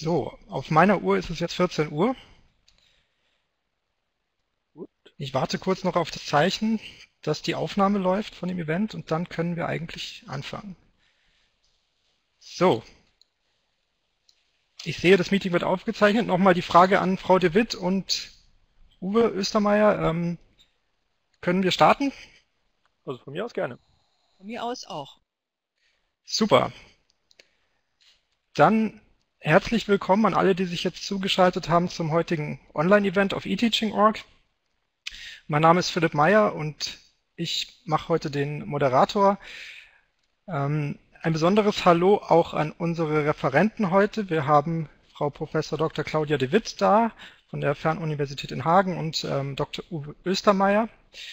So, auf meiner Uhr ist es jetzt 14 Uhr. Gut. Ich warte kurz noch auf das Zeichen, dass die Aufnahme läuft von dem Event und dann können wir eigentlich anfangen. So, ich sehe, das Meeting wird aufgezeichnet. Nochmal die Frage an Frau de Witt und Uwe Östermeier. Können wir starten? Also von mir aus gerne. Von mir aus auch. Super. Dann herzlich willkommen an alle, die sich jetzt zugeschaltet haben zum heutigen Online-Event auf eTeaching.org. Mein Name ist Philipp Meyer und ich mache heute den Moderator. Ein besonderes Hallo auch an unsere Referenten heute. Wir haben Frau Professor Dr. Claudia de Witt da von der Fernuniversität in Hagen und Dr. Uwe Östermeier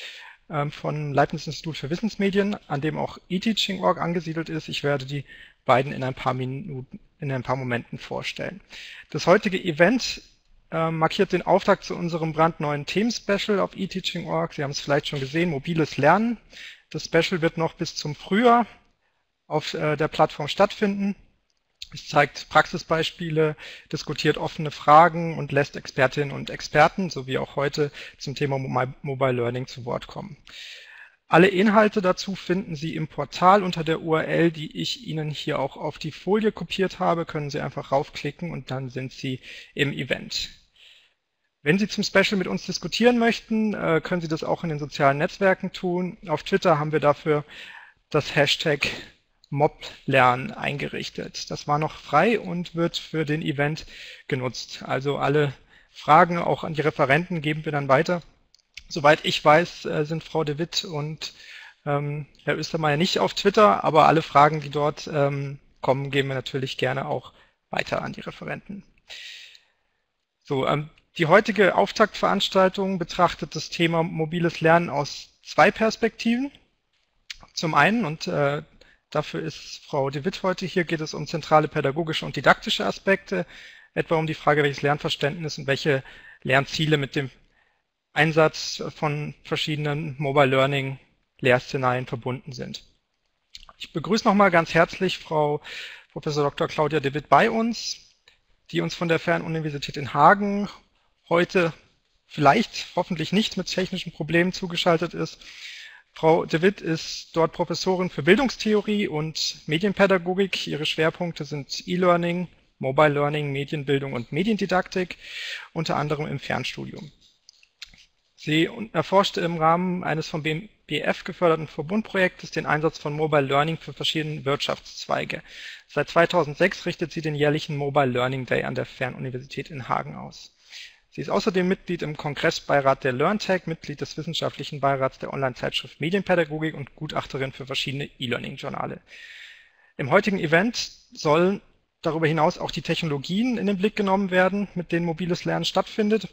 vom Leibniz-Institut für Wissensmedien, an dem auch eTeaching.org angesiedelt ist. Ich werde die beiden in ein paar Momenten vorstellen. Das heutige Event markiert den Auftakt zu unserem brandneuen Themen-Special auf eTeaching.org. Sie haben es vielleicht schon gesehen, mobiles Lernen. Das Special wird noch bis zum Frühjahr auf der Plattform stattfinden. Es zeigt Praxisbeispiele, diskutiert offene Fragen und lässt Expertinnen und Experten, so wie auch heute, zum Thema Mobile Learning zu Wort kommen. Alle Inhalte dazu finden Sie im Portal unter der URL, die ich Ihnen hier auch auf die Folie kopiert habe. Können Sie einfach raufklicken und dann sind Sie im Event. Wenn Sie zum Special mit uns diskutieren möchten, können Sie das auch in den sozialen Netzwerken tun. Auf Twitter haben wir dafür das Hashtag Moblern eingerichtet. Das war noch frei und wird für den Event genutzt. Also alle Fragen auch an die Referenten geben wir dann weiter. Soweit ich weiß, sind Frau de Witt und Herr Östermeier nicht auf Twitter, aber alle Fragen, die dort kommen, geben wir natürlich gerne auch weiter an die Referenten. So, die heutige Auftaktveranstaltung betrachtet das Thema mobiles Lernen aus zwei Perspektiven. Zum einen, und dafür ist Frau de Witt heute hier, geht es um zentrale pädagogische und didaktische Aspekte, etwa um die Frage, welches Lernverständnis und welche Lernziele mit dem Einsatz von verschiedenen Mobile Learning Lehrszenarien verbunden sind. Ich begrüße nochmal ganz herzlich Frau Professor Dr. Claudia de Witt bei uns, die uns von der Fernuniversität in Hagen heute vielleicht, hoffentlich nicht mit technischen Problemen zugeschaltet ist. Frau de Witt ist dort Professorin für Bildungstheorie und Medienpädagogik. Ihre Schwerpunkte sind E-Learning, Mobile Learning, Medienbildung und Mediendidaktik, unter anderem im Fernstudium. Sie erforschte im Rahmen eines vom BMBF geförderten Verbundprojektes den Einsatz von Mobile Learning für verschiedene Wirtschaftszweige. Seit 2006 richtet sie den jährlichen Mobile Learning Day an der Fernuniversität in Hagen aus. Sie ist außerdem Mitglied im Kongressbeirat der LearnTech, Mitglied des wissenschaftlichen Beirats der Online-Zeitschrift Medienpädagogik und Gutachterin für verschiedene E-Learning-Journale. Im heutigen Event sollen darüber hinaus auch die Technologien in den Blick genommen werden, mit denen mobiles Lernen stattfindet.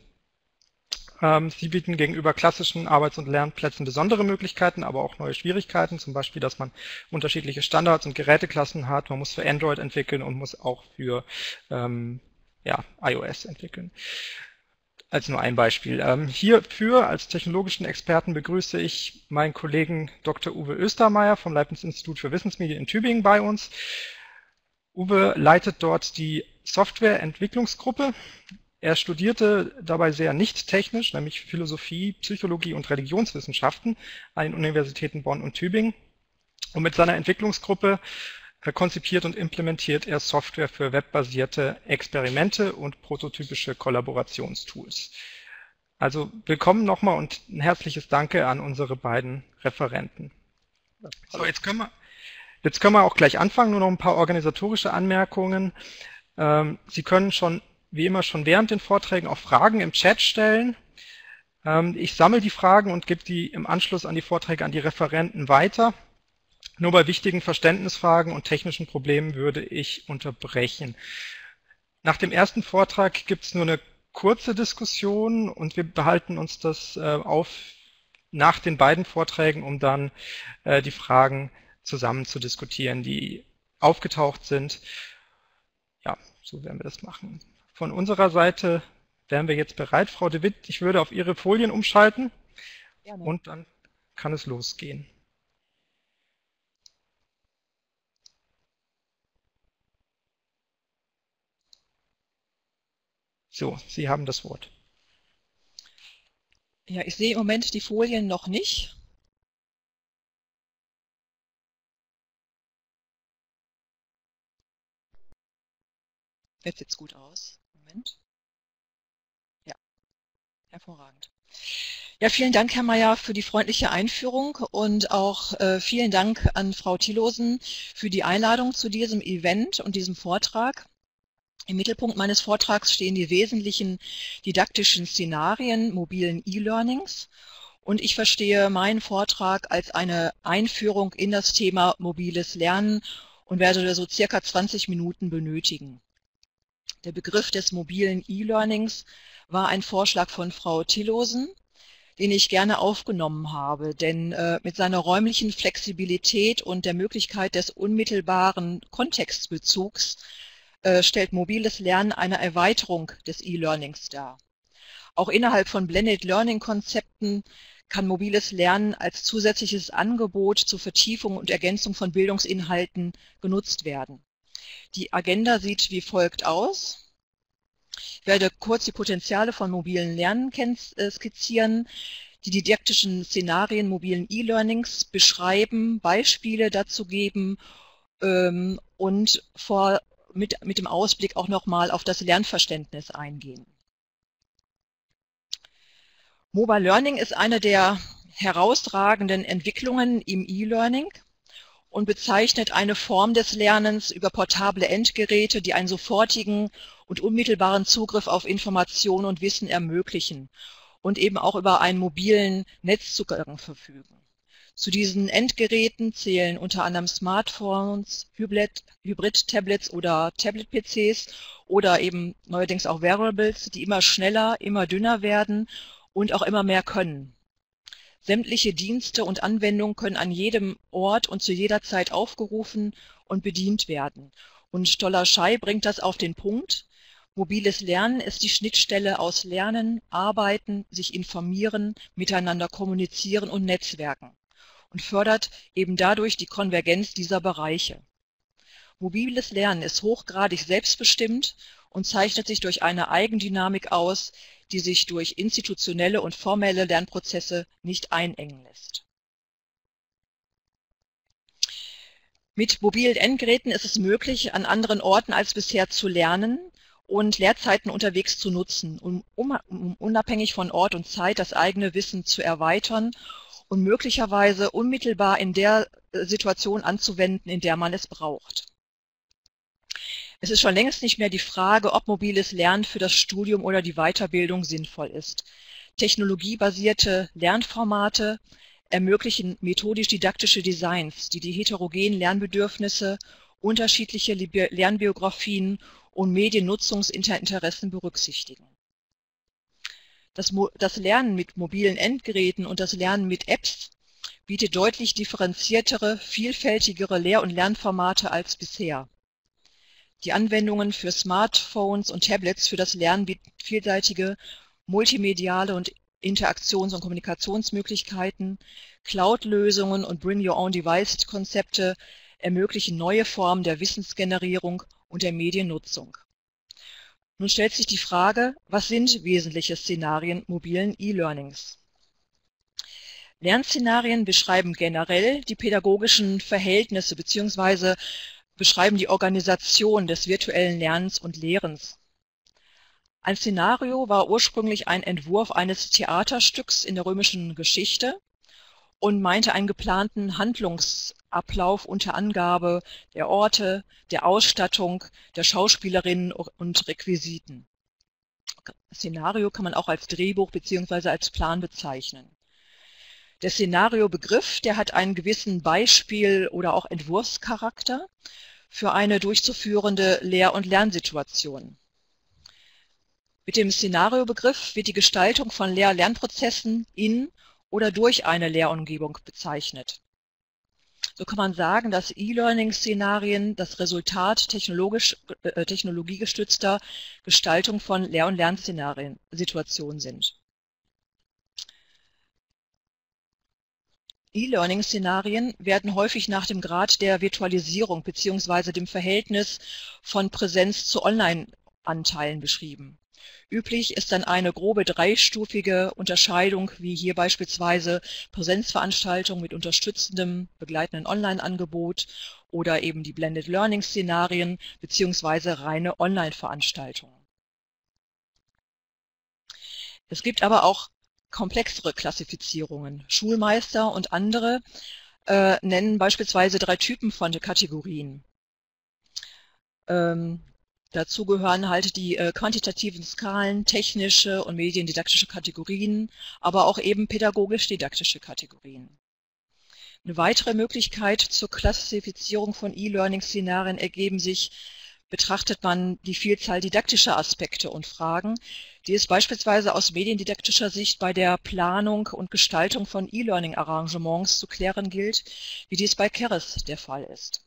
Sie bieten gegenüber klassischen Arbeits- und Lernplätzen besondere Möglichkeiten, aber auch neue Schwierigkeiten, zum Beispiel, dass man unterschiedliche Standards und Geräteklassen hat. Man muss für Android entwickeln und muss auch für iOS entwickeln. Als nur ein Beispiel. Hierfür als technologischen Experten begrüße ich meinen Kollegen Dr. Uwe Östermeier vom Leibniz-Institut für Wissensmedien in Tübingen bei uns. Uwe leitet dort die Softwareentwicklungsgruppe. Er studierte dabei sehr nicht technisch, nämlich Philosophie, Psychologie und Religionswissenschaften an den Universitäten Bonn und Tübingen. Und mit seiner Entwicklungsgruppe konzipiert und implementiert er Software für webbasierte Experimente und prototypische Kollaborationstools. Also willkommen nochmal und ein herzliches Danke an unsere beiden Referenten. Ja, So, jetzt können wir auch gleich anfangen, nur noch ein paar organisatorische Anmerkungen. Sie können schon, wie immer, schon während den Vorträgen auch Fragen im Chat stellen. Ich sammle die Fragen und gebe die im Anschluss an die Vorträge an die Referenten weiter. Nur bei wichtigen Verständnisfragen und technischen Problemen würde ich unterbrechen. Nach dem ersten Vortrag gibt es nur eine kurze Diskussion und wir behalten uns das auf nach den beiden Vorträgen, um dann die Fragen zusammen zu diskutieren, die aufgetaucht sind. Ja, so werden wir das machen. Von unserer Seite wären wir jetzt bereit. Frau de Witt, ich würde auf Ihre Folien umschalten Gerne. und dann kann es losgehen. So, Sie haben das Wort. Ja, ich sehe im Moment die Folien noch nicht. Jetzt sieht es gut aus. Moment. Ja, hervorragend. Ja, vielen Dank, Herr Mayer, für die freundliche Einführung und auch vielen Dank an Frau Thiellosen für die Einladung zu diesem Event und diesem Vortrag. Im Mittelpunkt meines Vortrags stehen die wesentlichen didaktischen Szenarien mobilen E-Learnings und ich verstehe meinen Vortrag als eine Einführung in das Thema mobiles Lernen und werde so circa 20 Minuten benötigen. Der Begriff des mobilen E-Learnings war ein Vorschlag von Frau Thiellosen, den ich gerne aufgenommen habe, denn mit seiner räumlichen Flexibilität und der Möglichkeit des unmittelbaren Kontextbezugs stellt mobiles Lernen eine Erweiterung des E-Learnings dar. Auch innerhalb von Blended Learning Konzepten kann mobiles Lernen als zusätzliches Angebot zur Vertiefung und Ergänzung von Bildungsinhalten genutzt werden. Die Agenda sieht wie folgt aus. Ich werde kurz die Potenziale von mobilen Lernen skizzieren, die didaktischen Szenarien mobilen E-Learnings beschreiben, Beispiele dazu geben und mit dem Ausblick auch nochmal auf das Lernverständnis eingehen. Mobile Learning ist eine der herausragenden Entwicklungen im E-Learning und bezeichnet eine Form des Lernens über portable Endgeräte, die einen sofortigen und unmittelbaren Zugriff auf Informationen und Wissen ermöglichen und eben auch über einen mobilen Netzzugang verfügen. Zu diesen Endgeräten zählen unter anderem Smartphones, Hybrid-Tablets oder Tablet-PCs oder eben neuerdings auch Wearables, die immer schneller, immer dünner werden und auch immer mehr können. Sämtliche Dienste und Anwendungen können an jedem Ort und zu jeder Zeit aufgerufen und bedient werden. Und Stoller-Schei bringt das auf den Punkt. Mobiles Lernen ist die Schnittstelle aus Lernen, Arbeiten, sich informieren, miteinander kommunizieren und Netzwerken und fördert eben dadurch die Konvergenz dieser Bereiche. Mobiles Lernen ist hochgradig selbstbestimmt und zeichnet sich durch eine Eigendynamik aus, die sich durch institutionelle und formelle Lernprozesse nicht einengen lässt. Mit mobilen Endgeräten ist es möglich, an anderen Orten als bisher zu lernen und Lehrzeiten unterwegs zu nutzen, um unabhängig von Ort und Zeit das eigene Wissen zu erweitern und möglicherweise unmittelbar in der Situation anzuwenden, in der man es braucht. Es ist schon längst nicht mehr die Frage, ob mobiles Lernen für das Studium oder die Weiterbildung sinnvoll ist. Technologiebasierte Lernformate ermöglichen methodisch-didaktische Designs, die die heterogenen Lernbedürfnisse, unterschiedliche Lernbiografien und Mediennutzungsinteressen berücksichtigen. Das Lernen mit mobilen Endgeräten und das Lernen mit Apps bietet deutlich differenziertere, vielfältigere Lehr- und Lernformate als bisher. Die Anwendungen für Smartphones und Tablets für das Lernen bieten vielseitige multimediale und Interaktions- und Kommunikationsmöglichkeiten. Cloud-Lösungen und Bring-Your-Own-Device-Konzepte ermöglichen neue Formen der Wissensgenerierung und der Mediennutzung. Nun stellt sich die Frage, was sind wesentliche Szenarien mobilen E-Learnings? Lernszenarien beschreiben generell die pädagogischen Verhältnisse bzw. beschreiben die Organisation des virtuellen Lernens und Lehrens. Ein Szenario war ursprünglich ein Entwurf eines Theaterstücks in der römischen Geschichte und meinte einen geplanten Handlungsablauf unter Angabe der Orte, der Ausstattung, der Schauspielerinnen und Requisiten. Szenario kann man auch als Drehbuch bzw. als Plan bezeichnen. Der Szenario-Begriff, der hat einen gewissen Beispiel- oder auch Entwurfscharakter für eine durchzuführende Lehr- und Lernsituation. Mit dem Szenariobegriff wird die Gestaltung von Lehr-Lernprozessen in oder durch eine Lehrumgebung bezeichnet. So kann man sagen, dass E-Learning-Szenarien das Resultat technologiegestützter Gestaltung von Lehr- und Lernszenarien-Situationen sind. E-Learning-Szenarien werden häufig nach dem Grad der Virtualisierung bzw. dem Verhältnis von Präsenz zu Online-Anteilen beschrieben. Üblich ist dann eine grobe dreistufige Unterscheidung, wie hier beispielsweise Präsenzveranstaltungen mit unterstützendem, begleitenden Online-Angebot oder eben die Blended Learning-Szenarien beziehungsweise reine Online-Veranstaltungen. Es gibt aber auch komplexere Klassifizierungen. Schulmeister und andere nennen beispielsweise 3 Typen von Kategorien. Dazu gehören halt die quantitativen Skalen, technische und mediendidaktische Kategorien, aber auch eben pädagogisch-didaktische Kategorien. Eine weitere Möglichkeit zur Klassifizierung von E-Learning-Szenarien ergeben sich, betrachtet man die Vielzahl didaktischer Aspekte und Fragen, die es beispielsweise aus mediendidaktischer Sicht bei der Planung und Gestaltung von E-Learning-Arrangements zu klären gilt, wie dies bei Keres der Fall ist.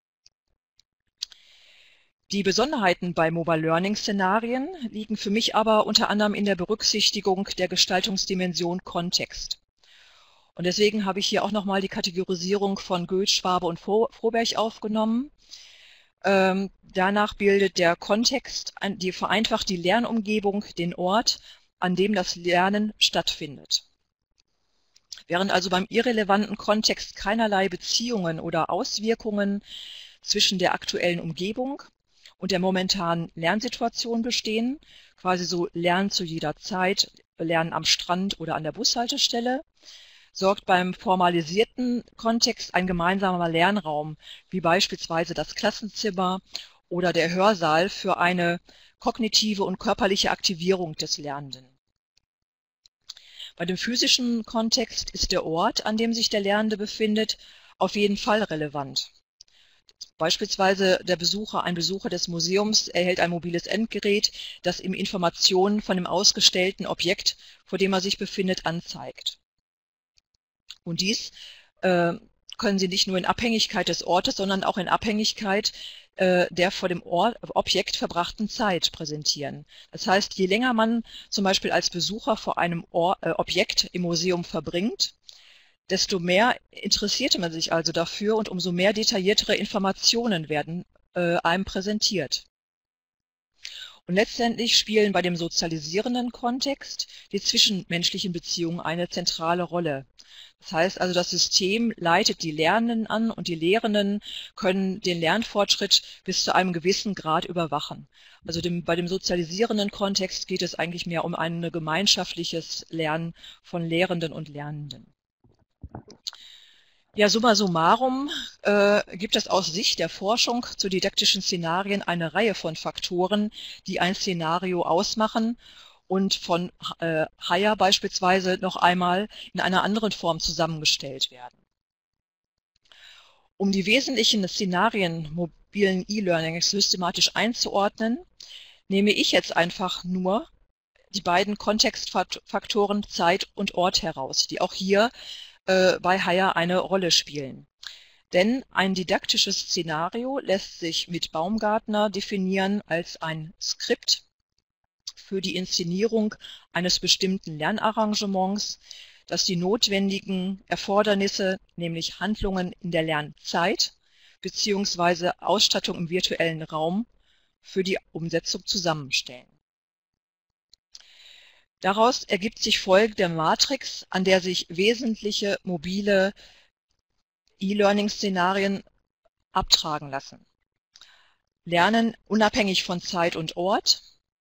Die Besonderheiten bei Mobile Learning-Szenarien liegen für mich aber unter anderem in der Berücksichtigung der Gestaltungsdimension Kontext. Und deswegen habe ich hier auch nochmal die Kategorisierung von Goethe, Schwabe und Froberg aufgenommen. Danach bildet der Kontext, vereinfacht die Lernumgebung den Ort, an dem das Lernen stattfindet. Während also beim irrelevanten Kontext keinerlei Beziehungen oder Auswirkungen zwischen der aktuellen Umgebung und der momentanen Lernsituation bestehen, quasi so Lernen zu jeder Zeit, Lernen am Strand oder an der Bushaltestelle, sorgt beim formalisierten Kontext ein gemeinsamer Lernraum, wie beispielsweise das Klassenzimmer oder der Hörsaal, für eine kognitive und körperliche Aktivierung des Lernenden. Bei dem physischen Kontext ist der Ort, an dem sich der Lernende befindet, auf jeden Fall relevant. Beispielsweise ein Besucher des Museums erhält ein mobiles Endgerät, das ihm Informationen von dem ausgestellten Objekt, vor dem er sich befindet, anzeigt. Und dies können Sie nicht nur in Abhängigkeit des Ortes, sondern auch in Abhängigkeit der vor dem Objekt verbrachten Zeit präsentieren. Das heißt, je länger man zum Beispiel als Besucher vor einem Objekt im Museum verbringt, desto mehr interessierte man sich also dafür und umso mehr detailliertere Informationen werden einem präsentiert. Und letztendlich spielen bei dem sozialisierenden Kontext die zwischenmenschlichen Beziehungen eine zentrale Rolle. Das heißt also, das System leitet die Lernenden an und die Lehrenden können den Lernfortschritt bis zu einem gewissen Grad überwachen. Also bei dem sozialisierenden Kontext geht es eigentlich mehr um ein gemeinschaftliches Lernen von Lehrenden und Lernenden. Ja, summa summarum gibt es aus Sicht der Forschung zu didaktischen Szenarien eine Reihe von Faktoren, die ein Szenario ausmachen und von Heyer beispielsweise noch einmal in einer anderen Form zusammengestellt werden. Um die wesentlichen Szenarien mobilen E-Learnings systematisch einzuordnen, nehme ich jetzt einfach nur die beiden Kontextfaktoren Zeit und Ort heraus, die auch hier bei Heyer eine Rolle spielen. Denn ein didaktisches Szenario lässt sich mit Baumgartner definieren als ein Skript für die Inszenierung eines bestimmten Lernarrangements, das die notwendigen Erfordernisse, nämlich Handlungen in der Lernzeit bzw. Ausstattung im virtuellen Raum, für die Umsetzung zusammenstellen. Daraus ergibt sich folgende Matrix, an der sich wesentliche mobile E-Learning-Szenarien abtragen lassen. Lernen unabhängig von Zeit und Ort.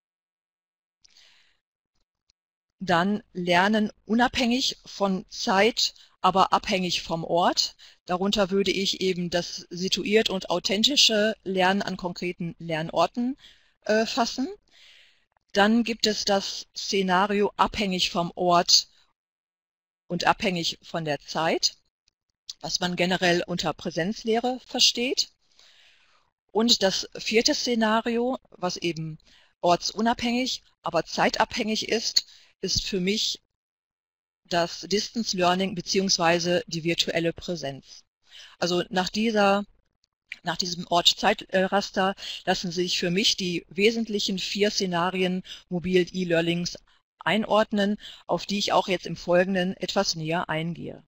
Dann Lernen unabhängig von Zeit, aber abhängig vom Ort. Darunter würde ich eben das situiert und authentische Lernen an konkreten Lernorten fassen. Dann gibt es das Szenario abhängig vom Ort und abhängig von der Zeit, was man generell unter Präsenzlehre versteht. Und das vierte Szenario, was eben ortsunabhängig, aber zeitabhängig ist für mich das Distance Learning bzw. die virtuelle Präsenz. Also nach diesem Ort-Zeit-Raster lassen sich für mich die wesentlichen 4 Szenarien mobilen E-Learnings einordnen, auf die ich auch jetzt im Folgenden etwas näher eingehe.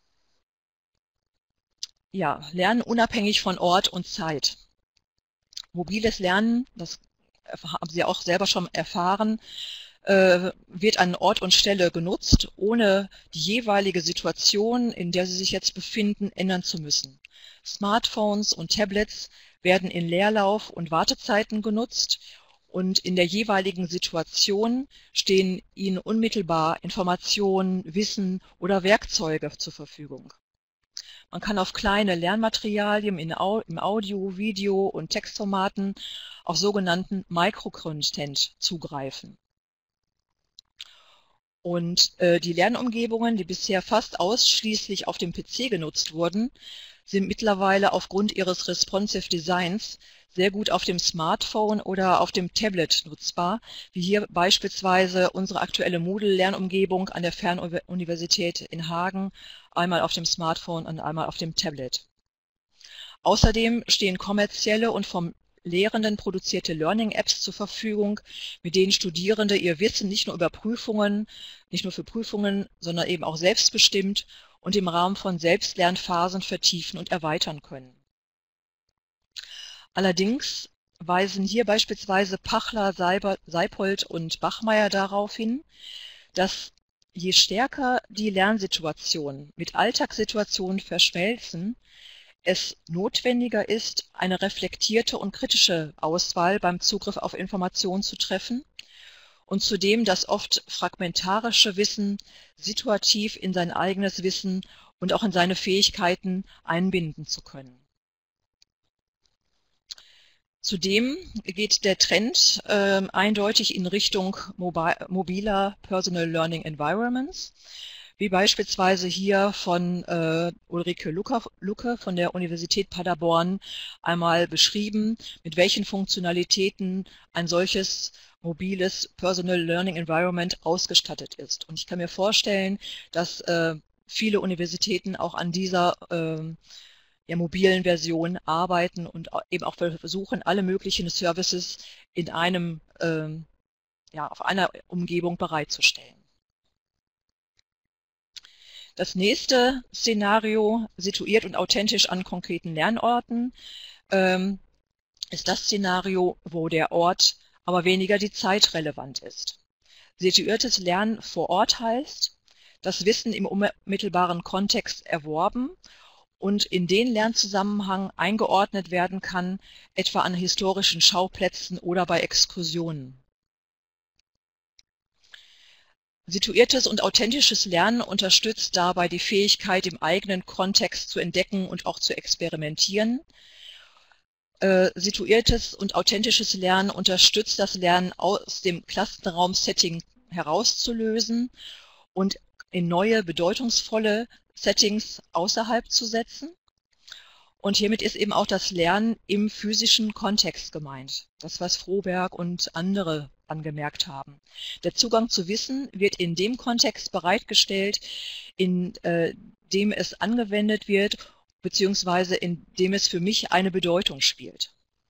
Ja, Lernen unabhängig von Ort und Zeit. Mobiles Lernen, das haben Sie auch selber schon erfahren, wird an Ort und Stelle genutzt, ohne die jeweilige Situation, in der Sie sich jetzt befinden, ändern zu müssen. Smartphones und Tablets werden in Leerlauf und Wartezeiten genutzt und in der jeweiligen Situation stehen Ihnen unmittelbar Informationen, Wissen oder Werkzeuge zur Verfügung. Man kann auf kleine Lernmaterialien im Audio-, Video- und Textformaten auf sogenannten Microcontent zugreifen. Und die Lernumgebungen, die bisher fast ausschließlich auf dem PC genutzt wurden, sind mittlerweile aufgrund ihres responsive Designs sehr gut auf dem Smartphone oder auf dem Tablet nutzbar, wie hier beispielsweise unsere aktuelle Moodle-Lernumgebung an der Fernuniversität in Hagen, einmal auf dem Smartphone und einmal auf dem Tablet. Außerdem stehen kommerzielle und vom Lehrenden produzierte Learning-Apps zur Verfügung, mit denen Studierende ihr Wissen nicht nur für Prüfungen, sondern eben auch selbstbestimmt und im Rahmen von Selbstlernphasen vertiefen und erweitern können. Allerdings weisen hier beispielsweise Pachler, Seipold und Bachmeier darauf hin, dass je stärker die Lernsituationen mit Alltagssituationen verschmelzen, es notwendiger ist, eine reflektierte und kritische Auswahl beim Zugriff auf Informationen zu treffen und zudem das oft fragmentarische Wissen situativ in sein eigenes Wissen und auch in seine Fähigkeiten einbinden zu können. Zudem geht der Trend eindeutig in Richtung mobiler Personal Learning Environments, wie beispielsweise hier von Ulrike Lucke von der Universität Paderborn einmal beschrieben, mit welchen Funktionalitäten ein solches mobiles Personal Learning Environment ausgestattet ist. Und ich kann mir vorstellen, dass viele Universitäten auch an dieser mobilen Version arbeiten und eben auch versuchen, alle möglichen Services in auf einer Umgebung bereitzustellen. Das nächste Szenario, situiert und authentisch an konkreten Lernorten, ist das Szenario, wo der Ort aber weniger die Zeit relevant ist. Situiertes Lernen vor Ort heißt, das Wissen im unmittelbaren Kontext erworben und in den Lernzusammenhang eingeordnet werden kann, etwa an historischen Schauplätzen oder bei Exkursionen. Situiertes und authentisches Lernen unterstützt dabei die Fähigkeit, im eigenen Kontext zu entdecken und auch zu experimentieren. Situiertes und authentisches Lernen unterstützt das Lernen aus dem Klassenraum-Setting herauszulösen und in neue, bedeutungsvolle Settings außerhalb zu setzen. Und hiermit ist eben auch das Lernen im physischen Kontext gemeint. Das, was Froberg und andere angemerkt haben. Der Zugang zu Wissen wird in dem Kontext bereitgestellt, in dem es angewendet wird, beziehungsweise in dem es für mich eine Bedeutung spielt.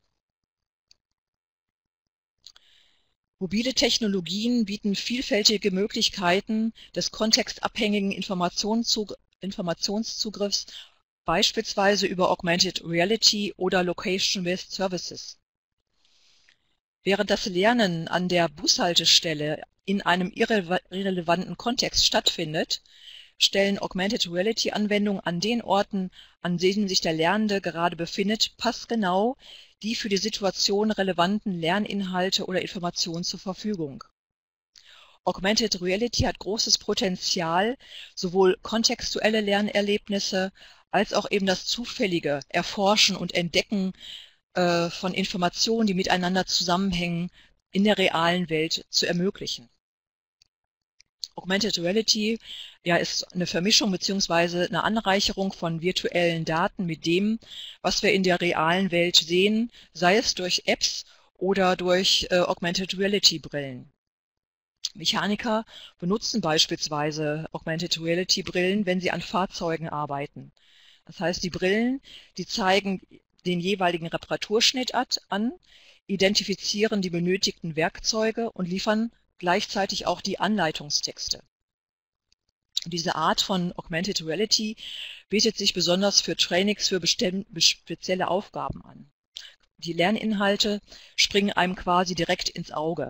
Mobile Technologien bieten vielfältige Möglichkeiten des kontextabhängigen Informationszugriffs, beispielsweise über Augmented Reality oder Location-Based Services. Während das Lernen an der Bushaltestelle in einem irrelevanten Kontext stattfindet, stellen Augmented Reality-Anwendungen an den Orten, an denen sich der Lernende gerade befindet, passgenau die für die Situation relevanten Lerninhalte oder Informationen zur Verfügung. Augmented Reality hat großes Potenzial, sowohl kontextuelle Lernerlebnisse als auch eben das zufällige Erforschen und Entdecken von Informationen, die miteinander zusammenhängen, in der realen Welt zu ermöglichen. Augmented Reality ist eine Vermischung bzw. eine Anreicherung von virtuellen Daten mit dem, was wir in der realen Welt sehen, sei es durch Apps oder durch Augmented Reality Brillen. Mechaniker benutzen beispielsweise Augmented Reality Brillen, wenn sie an Fahrzeugen arbeiten. Das heißt, die Brillen, die zeigen den jeweiligen Reparaturschnitt an, identifizieren die benötigten Werkzeuge und liefern gleichzeitig auch die Anleitungstexte. Diese Art von Augmented Reality bietet sich besonders für Trainings für spezielle Aufgaben an. die Lerninhalte springen einem quasi direkt ins Auge.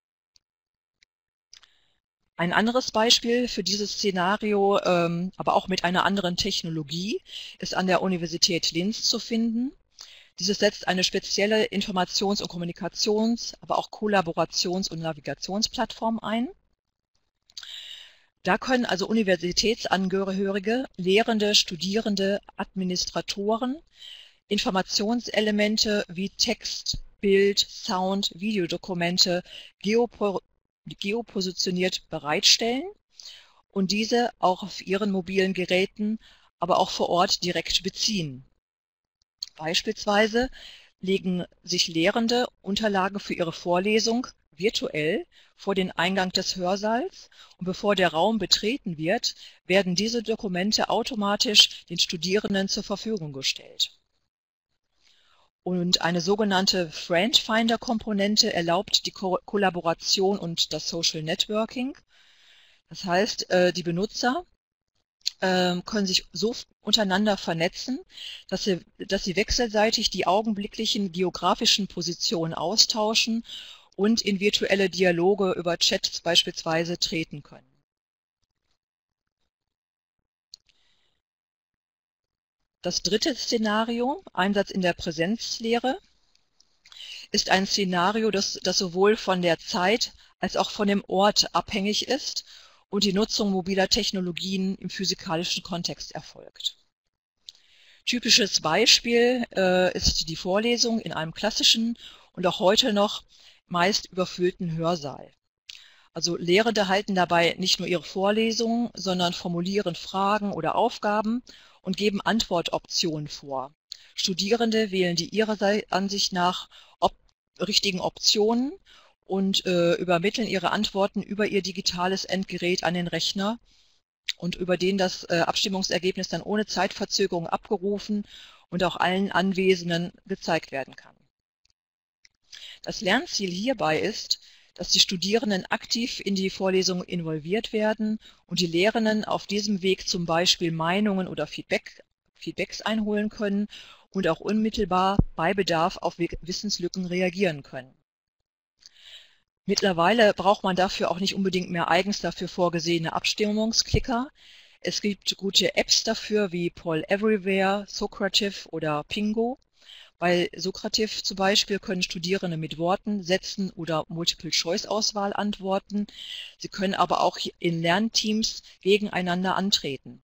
Ein anderes Beispiel für dieses Szenario, aber auch mit einer anderen Technologie, ist an der Universität Linz zu finden. Dieses setzt eine spezielle Informations- und Kommunikations-, aber auch Kollaborations- und Navigationsplattform ein. Da können also Universitätsangehörige, Lehrende, Studierende, Administratoren Informationselemente wie Text, Bild, Sound, Videodokumente geopositioniert bereitstellen und diese auch auf ihren mobilen Geräten, aber auch vor Ort direkt beziehen. Beispielsweise legen sich Lehrende Unterlagen für ihre Vorlesung virtuell vor den Eingang des Hörsaals und bevor der Raum betreten wird, werden diese Dokumente automatisch den Studierenden zur Verfügung gestellt. Und eine sogenannte Friend-Finder-Komponente erlaubt die Kollaboration und das Social Networking. Das heißt, die Benutzer können sich so untereinander vernetzen, dass sie wechselseitig die augenblicklichen geografischen Positionen austauschen und in virtuelle Dialoge über Chats beispielsweise treten können. Das dritte Szenario, Einsatz in der Präsenzlehre, ist ein Szenario, das sowohl von der Zeit als auch von dem Ort abhängig ist und die Nutzung mobiler Technologien im physikalischen Kontext erfolgt. Typisches Beispiel ist die Vorlesung in einem klassischen und auch heute noch meist überfüllten Hörsaal. Also Lehrende halten dabei nicht nur ihre Vorlesungen, sondern formulieren Fragen oder Aufgaben und geben Antwortoptionen vor. Studierende wählen die ihrer Ansicht nach richtigen Optionen und übermitteln ihre Antworten über ihr digitales Endgerät an den Rechner und über den das Abstimmungsergebnis dann ohne Zeitverzögerung abgerufen und auch allen Anwesenden gezeigt werden kann. Das Lernziel hierbei ist, dass die Studierenden aktiv in die Vorlesung involviert werden und die Lehrenden auf diesem Weg zum Beispiel Meinungen oder Feedbacks einholen können und auch unmittelbar bei Bedarf auf Wissenslücken reagieren können. Mittlerweile braucht man dafür auch nicht unbedingt mehr eigens dafür vorgesehene Abstimmungsklicker. Es gibt gute Apps dafür wie Poll Everywhere, Socrative oder Pingo. Bei Socrative zum Beispiel können Studierende mit Worten, Sätzen oder Multiple-Choice-Auswahl antworten. Sie können aber auch in Lernteams gegeneinander antreten.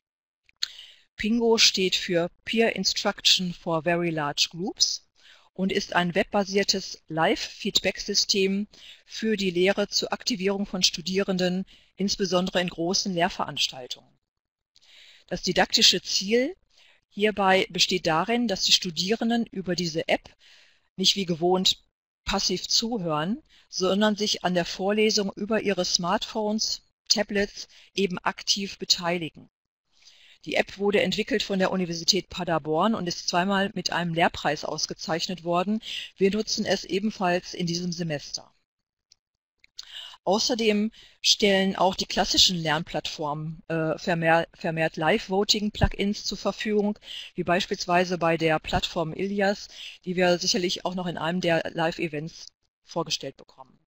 Pingo steht für Peer Instruction for Very Large Groups und ist ein webbasiertes Live-Feedback-System für die Lehre zur Aktivierung von Studierenden, insbesondere in großen Lehrveranstaltungen. Das didaktische Ziel hierbei besteht darin, dass die Studierenden über diese App nicht wie gewohnt passiv zuhören, sondern sich an der Vorlesung über ihre Smartphones, Tablets eben aktiv beteiligen. Die App wurde entwickelt von der Universität Paderborn und ist zweimal mit einem Lehrpreis ausgezeichnet worden. Wir nutzen es ebenfalls in diesem Semester. Außerdem stellen auch die klassischen Lernplattformen vermehrt Live-Voting-Plugins zur Verfügung, wie beispielsweise bei der Plattform Ilias, die wir sicherlich auch noch in einem der Live-Events vorgestellt bekommen.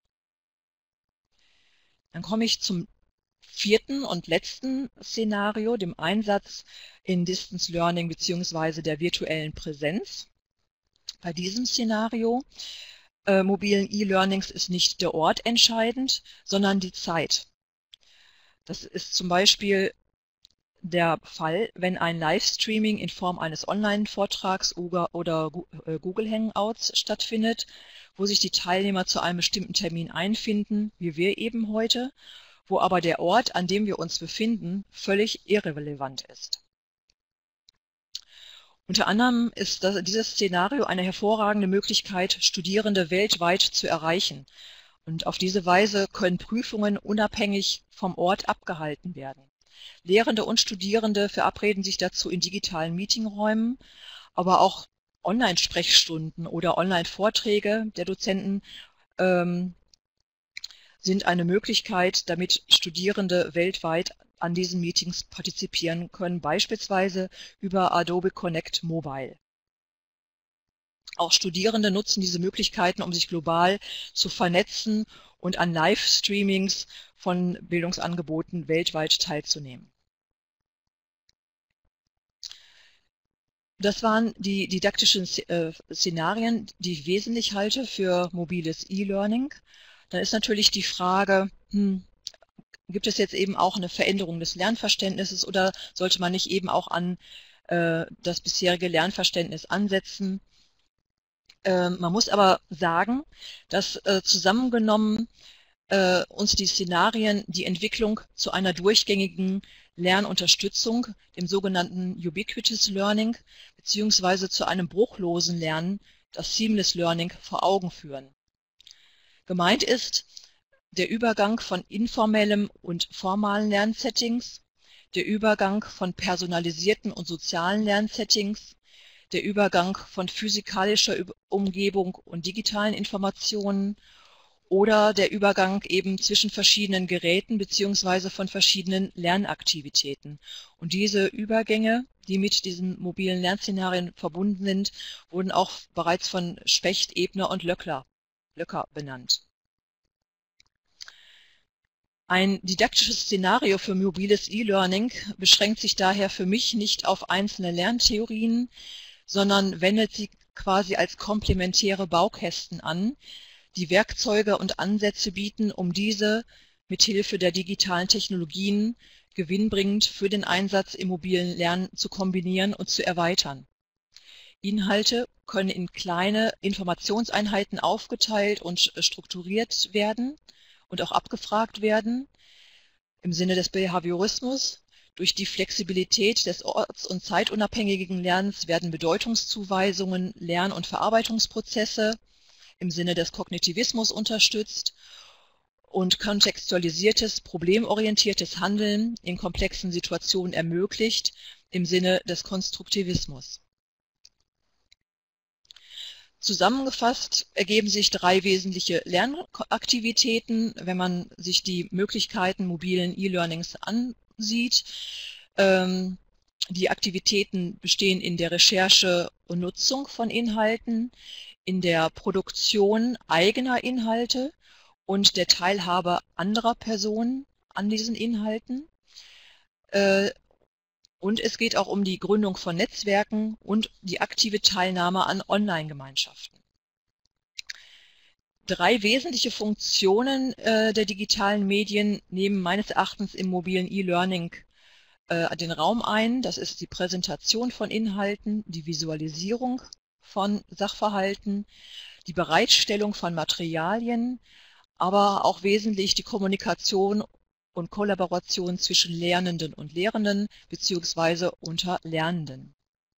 Dann komme ich zum vierten und letzten Szenario, dem Einsatz in Distance Learning bzw. der virtuellen Präsenz. Bei diesem Szenario mobilen E-Learnings ist nicht der Ort entscheidend, sondern die Zeit. Das ist zum Beispiel der Fall, wenn ein Livestreaming in Form eines Online-Vortrags oder Google Hangouts stattfindet, wo sich die Teilnehmer zu einem bestimmten Termin einfinden, wie wir eben heute, wo aber der Ort, an dem wir uns befinden, völlig irrelevant ist. Unter anderem ist dieses Szenario eine hervorragende Möglichkeit, Studierende weltweit zu erreichen. Und auf diese Weise können Prüfungen unabhängig vom Ort abgehalten werden. Lehrende und Studierende verabreden sich dazu in digitalen Meetingräumen, aber auch Online-Sprechstunden oder Online-Vorträge der Dozenten sind eine Möglichkeit, damit Studierende weltweit an diesen Meetings partizipieren können, beispielsweise über Adobe Connect Mobile. Auch Studierende nutzen diese Möglichkeiten, um sich global zu vernetzen und an Livestreamings von Bildungsangeboten weltweit teilzunehmen. Das waren die didaktischen Szenarien, die ich wesentlich halte für mobiles E-Learning. Dann ist natürlich die Frage, gibt es jetzt eben auch eine Veränderung des Lernverständnisses oder sollte man nicht eben auch an das bisherige Lernverständnis ansetzen? Man muss aber sagen, dass zusammengenommen uns die Szenarien die Entwicklung zu einer durchgängigen Lernunterstützung, dem sogenannten Ubiquitous Learning, beziehungsweise zu einem bruchlosen Lernen, das Seamless Learning, vor Augen führen. Gemeint ist der Übergang von informellem und formalen Lernsettings, der Übergang von personalisierten und sozialen Lernsettings, der Übergang von physikalischer Umgebung und digitalen Informationen oder der Übergang eben zwischen verschiedenen Geräten bzw. von verschiedenen Lernaktivitäten. Und diese Übergänge, die mit diesen mobilen Lernszenarien verbunden sind, wurden auch bereits von Specht, Ebner und Löcker benannt. Ein didaktisches Szenario für mobiles E-Learning beschränkt sich daher für mich nicht auf einzelne Lerntheorien, sondern wendet sie quasi als komplementäre Baukästen an, die Werkzeuge und Ansätze bieten, um diese mithilfe der digitalen Technologien gewinnbringend für den Einsatz im mobilen Lernen zu kombinieren und zu erweitern. Inhalte können in kleine Informationseinheiten aufgeteilt und strukturiert werden und auch abgefragt werden. Im Sinne des Behaviorismus, durch die Flexibilität des orts- und zeitunabhängigen Lernens werden Bedeutungszuweisungen, Lern- und Verarbeitungsprozesse im Sinne des Kognitivismus unterstützt und kontextualisiertes, problemorientiertes Handeln in komplexen Situationen ermöglicht im Sinne des Konstruktivismus. Zusammengefasst ergeben sich 3 wesentliche Lernaktivitäten, wenn man sich die Möglichkeiten mobilen E-Learnings ansieht. Die Aktivitäten bestehen in der Recherche und Nutzung von Inhalten, in der Produktion eigener Inhalte und der Teilhabe anderer Personen an diesen Inhalten. Und es geht auch um die Gründung von Netzwerken und die aktive Teilnahme an Online-Gemeinschaften. 3 wesentliche Funktionen der digitalen Medien nehmen meines Erachtens im mobilen E-Learning den Raum ein. Das ist die Präsentation von Inhalten, die Visualisierung von Sachverhalten, die Bereitstellung von Materialien, aber auch wesentlich die Kommunikation und Kollaboration zwischen Lernenden und Lehrenden bzw. unter Lernenden.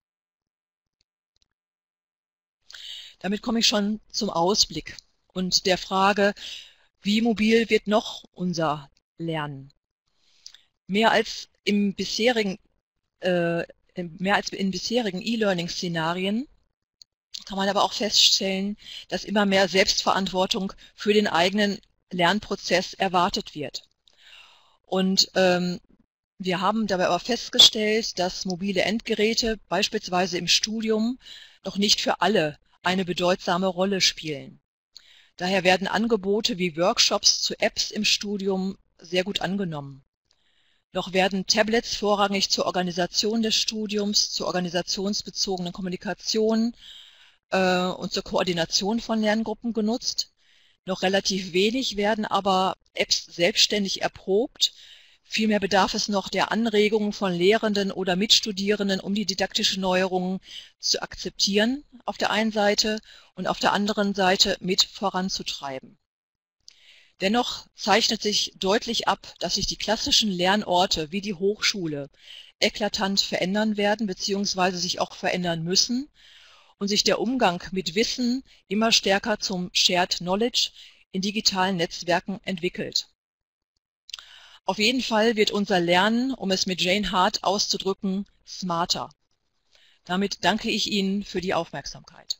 Damit komme ich schon zum Ausblick und der Frage, wie mobil wird noch unser Lernen? Mehr als in bisherigen E-Learning-Szenarien kann man aber auch feststellen, dass immer mehr Selbstverantwortung für den eigenen Lernprozess erwartet wird. Und wir haben dabei aber festgestellt, dass mobile Endgeräte beispielsweise im Studium noch nicht für alle eine bedeutsame Rolle spielen. Daher werden Angebote wie Workshops zu Apps im Studium sehr gut angenommen. Noch werden Tablets vorrangig zur Organisation des Studiums, zur organisationsbezogenen Kommunikation und zur Koordination von Lerngruppen genutzt. Noch relativ wenig werden aber Apps selbstständig erprobt. Vielmehr bedarf es noch der Anregungen von Lehrenden oder Mitstudierenden, um die didaktischen Neuerungen zu akzeptieren auf der einen Seite und auf der anderen Seite mit voranzutreiben. Dennoch zeichnet sich deutlich ab, dass sich die klassischen Lernorte wie die Hochschule eklatant verändern werden bzw. sich auch verändern müssen und sich der Umgang mit Wissen immer stärker zum Shared Knowledge in digitalen Netzwerken entwickelt. Auf jeden Fall wird unser Lernen, um es mit Jane Hart auszudrücken, smarter. Damit danke ich Ihnen für die Aufmerksamkeit.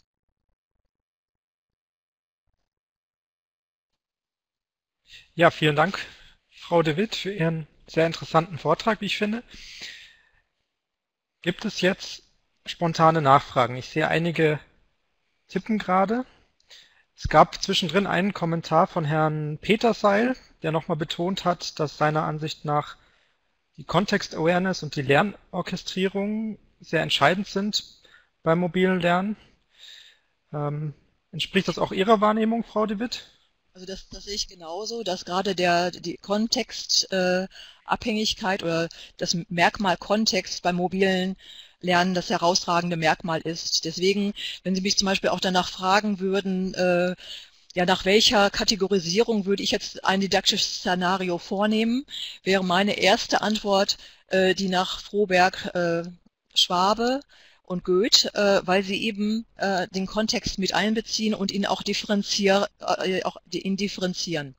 Ja, vielen Dank, Frau de Witt, für Ihren sehr interessanten Vortrag, wie ich finde. Gibt es jetzt spontane Nachfragen? Ich sehe einige Tippen gerade. Es gab zwischendrin einen Kommentar von Herrn Peterseil, der nochmal betont hat, dass seiner Ansicht nach die Context Awareness und die Lernorchestrierung sehr entscheidend sind beim mobilen Lernen. Entspricht das auch Ihrer Wahrnehmung, Frau de Witt? Also das sehe ich genauso, dass gerade die Kontextabhängigkeit oder das Merkmal Kontext beim mobilen Lernen das herausragende Merkmal ist. Deswegen, wenn Sie mich zum Beispiel auch danach fragen würden, ja, nach welcher Kategorisierung würde ich jetzt ein didaktisches Szenario vornehmen, wäre meine erste Antwort die nach Froberg, Schwabe und Goethe, weil sie eben den Kontext mit einbeziehen und ihn auch differenzieren.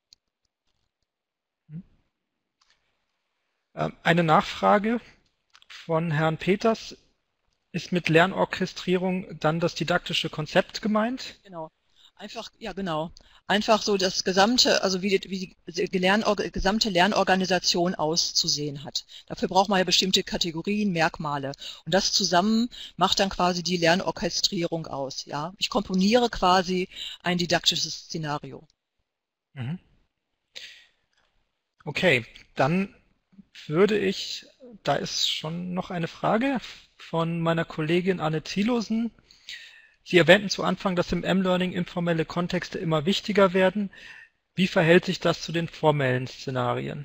Eine Nachfrage von Herrn Peters. Ist mit Lernorchestrierung dann das didaktische Konzept gemeint? Genau. Einfach, ja genau. Einfach so das gesamte, also wie die gesamte Lernorganisation auszusehen hat. Dafür braucht man ja bestimmte Kategorien, Merkmale. Und das zusammen macht dann quasi die Lernorchestrierung aus. Ja, ich komponiere quasi ein didaktisches Szenario. Mhm. Okay, dann würde ich, da ist schon noch eine Frage von meiner Kollegin Anne Thielosen. Sie erwähnten zu Anfang, dass im M-Learning informelle Kontexte immer wichtiger werden. Wie verhält sich das zu den formellen Szenarien?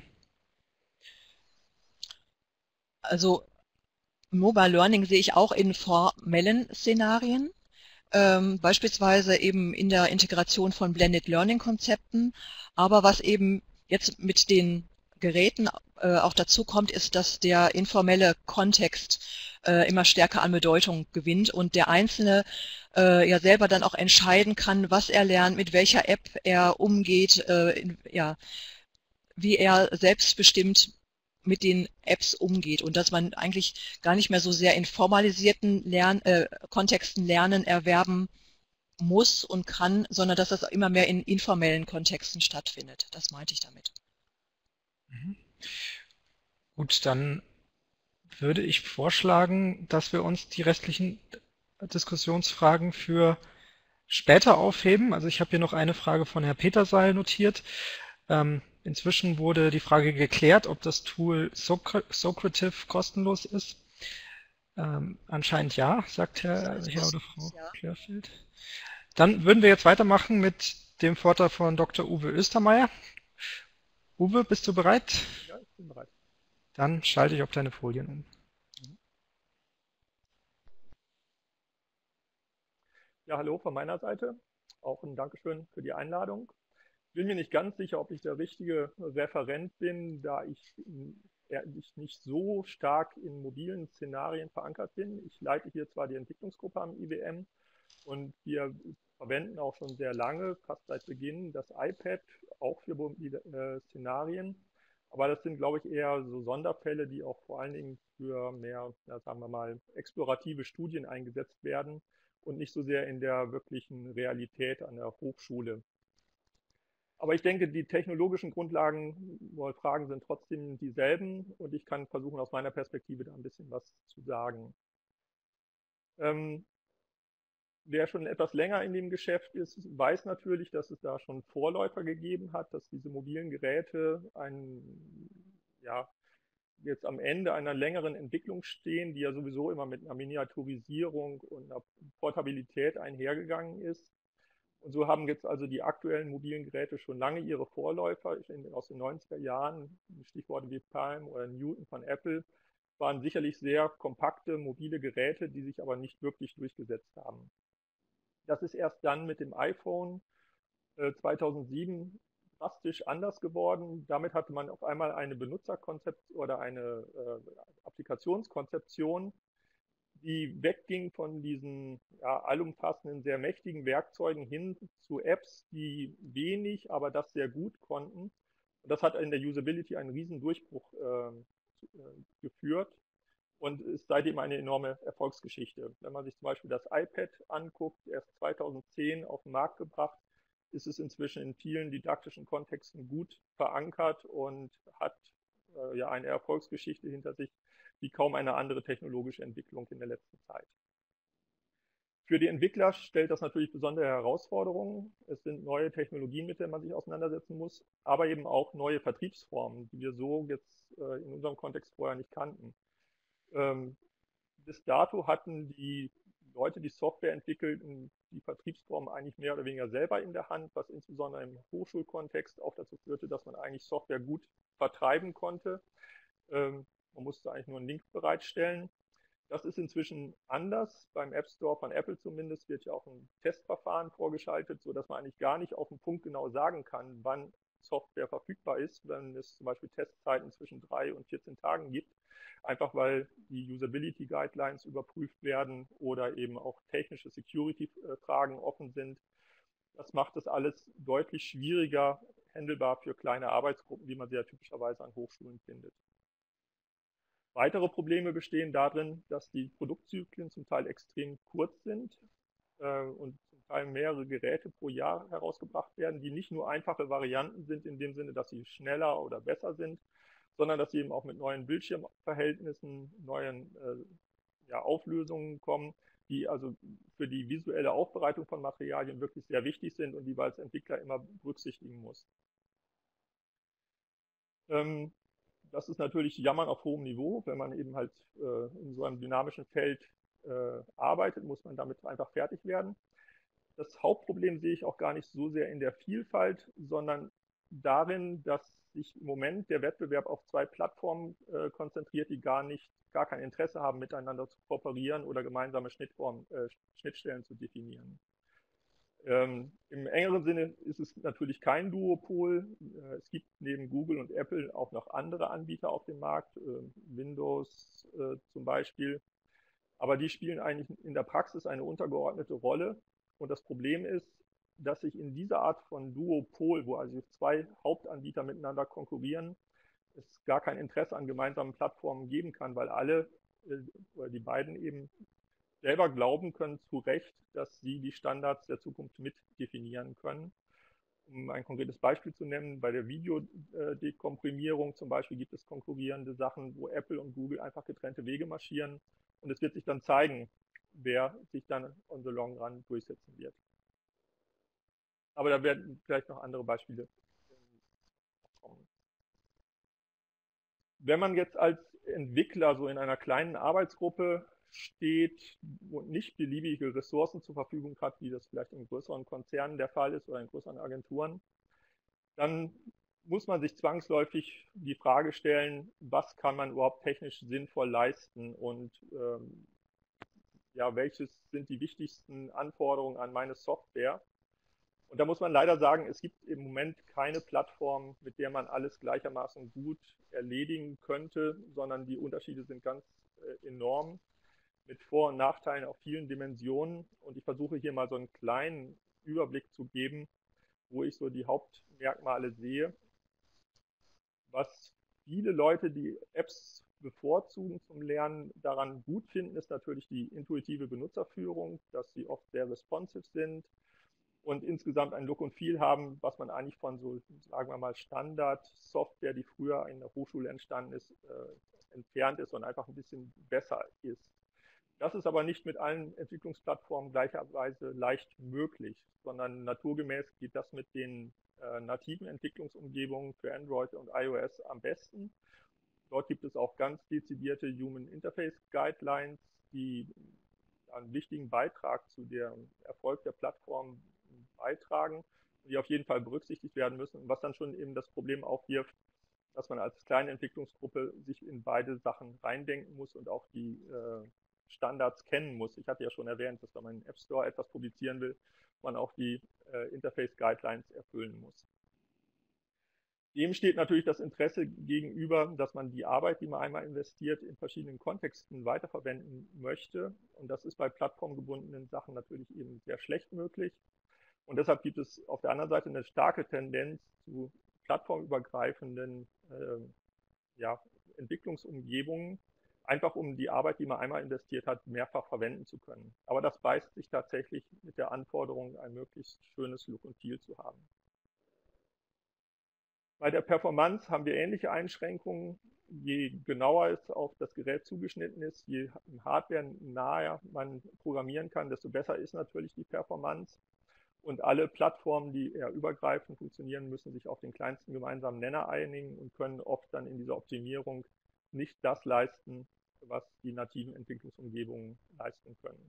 Also Mobile Learning sehe ich auch in formellen Szenarien, beispielsweise eben in der Integration von Blended Learning Konzepten. Aber was eben jetzt mit den Geräten auch dazu kommt, ist, dass der informelle Kontext immer stärker an Bedeutung gewinnt und der Einzelne ja selber dann auch entscheiden kann, was er lernt, mit welcher App er umgeht, ja, wie er selbstbestimmt mit den Apps umgeht und dass man eigentlich gar nicht mehr so sehr in formalisierten Kontexten Lernen erwerben muss und kann, sondern dass das immer mehr in informellen Kontexten stattfindet. Das meinte ich damit. Mhm. Gut, dann würde ich vorschlagen, dass wir uns die restlichen Diskussionsfragen für später aufheben. Also ich habe hier noch eine Frage von Herrn Peterseil notiert. Inzwischen wurde die Frage geklärt, ob das Tool Socrative kostenlos ist. Anscheinend ja, sagt Herr oder Frau Ja. Klörfeld. Dann würden wir jetzt weitermachen mit dem Vortrag von Dr. Uwe Östermeier. Uwe, bist du bereit? Ja, ich bin bereit. Dann schalte ich auf deine Folien um. Ja, hallo von meiner Seite. Auch ein Dankeschön für die Einladung. Ich bin mir nicht ganz sicher, ob ich der richtige Referent bin, da ich ehrlich nicht so stark in mobilen Szenarien verankert bin. Ich leite hier zwar die Entwicklungsgruppe am IWM und wir verwenden auch schon sehr lange, fast seit Beginn, das iPad, auch für mobile Szenarien. Aber das sind, glaube ich, eher so Sonderfälle, die auch vor allen Dingen für mehr, ja, sagen wir mal, explorative Studien eingesetzt werden und nicht so sehr in der wirklichen Realität an der Hochschule. Aber ich denke, die technologischen Grundlagen oder Fragen sind trotzdem dieselben und ich kann versuchen, aus meiner Perspektive da ein bisschen was zu sagen. Wer schon etwas länger in dem Geschäft ist, weiß natürlich, dass es da schon Vorläufer gegeben hat, dass diese mobilen Geräte ja, jetzt am Ende einer längeren Entwicklung stehen, die ja sowieso immer mit einer Miniaturisierung und einer Portabilität einhergegangen ist. Und so haben jetzt also die aktuellen mobilen Geräte schon lange ihre Vorläufer aus den 90er Jahren, Stichworte wie Palm oder Newton von Apple, waren sicherlich sehr kompakte mobile Geräte, die sich aber nicht wirklich durchgesetzt haben. Das ist erst dann mit dem iPhone 2007 drastisch anders geworden. Damit hatte man auf einmal eine Benutzerkonzeption oder eine Applikationskonzeption, die wegging von diesen allumfassenden, sehr mächtigen Werkzeugen hin zu Apps, die wenig, aber das sehr gut konnten. Und das hat in der Usability einen riesen Durchbruch geführt und ist seitdem eine enorme Erfolgsgeschichte. Wenn man sich zum Beispiel das iPad anguckt, erst 2010 auf den Markt gebracht, ist es inzwischen in vielen didaktischen Kontexten gut verankert und hat ja eine Erfolgsgeschichte hinter sich, wie kaum eine andere technologische Entwicklung in der letzten Zeit. Für die Entwickler stellt das natürlich besondere Herausforderungen. Es sind neue Technologien, mit denen man sich auseinandersetzen muss, aber eben auch neue Vertriebsformen, die wir so jetzt in unserem Kontext vorher nicht kannten. Bis dato hatten die Leute, die Software entwickelten, die Vertriebsform eigentlich mehr oder weniger selber in der Hand, was insbesondere im Hochschulkontext auch dazu führte, dass man eigentlich Software gut vertreiben konnte. Man musste eigentlich nur einen Link bereitstellen. Das ist inzwischen anders. Beim App Store von Apple zumindest wird ja auch ein Testverfahren vorgeschaltet, sodass man eigentlich gar nicht auf den Punkt genau sagen kann, wann Software verfügbar ist, wenn es zum Beispiel Testzeiten zwischen 3 und 14 Tagen gibt, einfach weil die Usability Guidelines überprüft werden oder eben auch technische Security-Fragen offen sind. Das macht das alles deutlich schwieriger handelbar für kleine Arbeitsgruppen, wie man sie ja typischerweise an Hochschulen findet. Weitere Probleme bestehen darin, dass die Produktzyklen zum Teil extrem kurz sind und zum Teil mehrere Geräte pro Jahr herausgebracht werden, die nicht nur einfache Varianten sind, in dem Sinne, dass sie schneller oder besser sind, sondern dass sie eben auch mit neuen Bildschirmverhältnissen, neuen Auflösungen kommen, die also für die visuelle Aufbereitung von Materialien wirklich sehr wichtig sind und die man als Entwickler immer berücksichtigen muss. Das ist natürlich Jammern auf hohem Niveau. Wenn man eben halt in so einem dynamischen Feld arbeitet, muss man damit einfach fertig werden. Das Hauptproblem sehe ich auch gar nicht so sehr in der Vielfalt, sondern darin, dass sich im Moment der Wettbewerb auf zwei Plattformen konzentriert, die gar kein Interesse haben, miteinander zu kooperieren oder gemeinsame Schnittstellen zu definieren. Im engeren Sinne ist es natürlich kein Duopol. Es gibt neben Google und Apple auch noch andere Anbieter auf dem Markt, Windows zum Beispiel. Aber die spielen eigentlich in der Praxis eine untergeordnete Rolle. Und das Problem ist, dass sich in dieser Art von Duopol, wo also zwei Hauptanbieter miteinander konkurrieren, es gar kein Interesse an gemeinsamen Plattformen geben kann, weil alle oder die beiden eben selber glauben können, zu Recht, dass sie die Standards der Zukunft mit definieren können. Um ein konkretes Beispiel zu nennen, bei der Videodekomprimierung zum Beispiel gibt es konkurrierende Sachen, wo Apple und Google einfach getrennte Wege marschieren. Und es wird sich dann zeigen, wer sich dann on the long run durchsetzen wird. Aber da werden vielleicht noch andere Beispiele kommen. Wenn man jetzt als Entwickler so in einer kleinen Arbeitsgruppe steht und nicht beliebige Ressourcen zur Verfügung hat, wie das vielleicht in größeren Konzernen der Fall ist oder in größeren Agenturen, dann muss man sich zwangsläufig die Frage stellen, was kann man überhaupt technisch sinnvoll leisten und welches sind die wichtigsten Anforderungen an meine Software. Und da muss man leider sagen, es gibt im Moment keine Plattform, mit der man alles gleichermaßen gut erledigen könnte, sondern die Unterschiede sind ganz enorm, mit Vor- und Nachteilen auf vielen Dimensionen. Und ich versuche hier mal so einen kleinen Überblick zu geben, wo ich so die Hauptmerkmale sehe. Was viele Leute, die Apps bevorzugen zum Lernen, daran gut finden, ist natürlich die intuitive Benutzerführung, dass sie oft sehr responsive sind und insgesamt ein Look und Feel haben, was man eigentlich von so, sagen wir mal, Standard-Software, die früher in der Hochschule entstanden ist, entfernt ist und einfach ein bisschen besser ist. Das ist aber nicht mit allen Entwicklungsplattformen gleicherweise leicht möglich, sondern naturgemäß geht das mit den nativen Entwicklungsumgebungen für Android und iOS am besten. Dort gibt es auch ganz dezidierte Human Interface Guidelines, die einen wichtigen Beitrag zu dem Erfolg der Plattform beitragen, die auf jeden Fall berücksichtigt werden müssen, und was dann schon eben das Problem aufwirft, dass man als kleine Entwicklungsgruppe sich in beide Sachen reindenken muss und auch die Standards kennen muss. Ich hatte ja schon erwähnt, dass wenn man im App Store etwas publizieren will, man auch die Interface Guidelines erfüllen muss. Dem steht natürlich das Interesse gegenüber, dass man die Arbeit, die man einmal investiert, in verschiedenen Kontexten weiterverwenden möchte. Und das ist bei plattformgebundenen Sachen natürlich eben sehr schlecht möglich. Und deshalb gibt es auf der anderen Seite eine starke Tendenz zu plattformübergreifenden Entwicklungsumgebungen, einfach um die Arbeit, die man einmal investiert hat, mehrfach verwenden zu können. Aber das beißt sich tatsächlich mit der Anforderung, ein möglichst schönes Look und Feel zu haben. Bei der Performance haben wir ähnliche Einschränkungen. Je genauer es auf das Gerät zugeschnitten ist, je hardware-naher man programmieren kann, desto besser ist natürlich die Performance. Und alle Plattformen, die eher übergreifend funktionieren, müssen sich auf den kleinsten gemeinsamen Nenner einigen und können oft dann in dieser Optimierung nicht das leisten, was die nativen Entwicklungsumgebungen leisten können.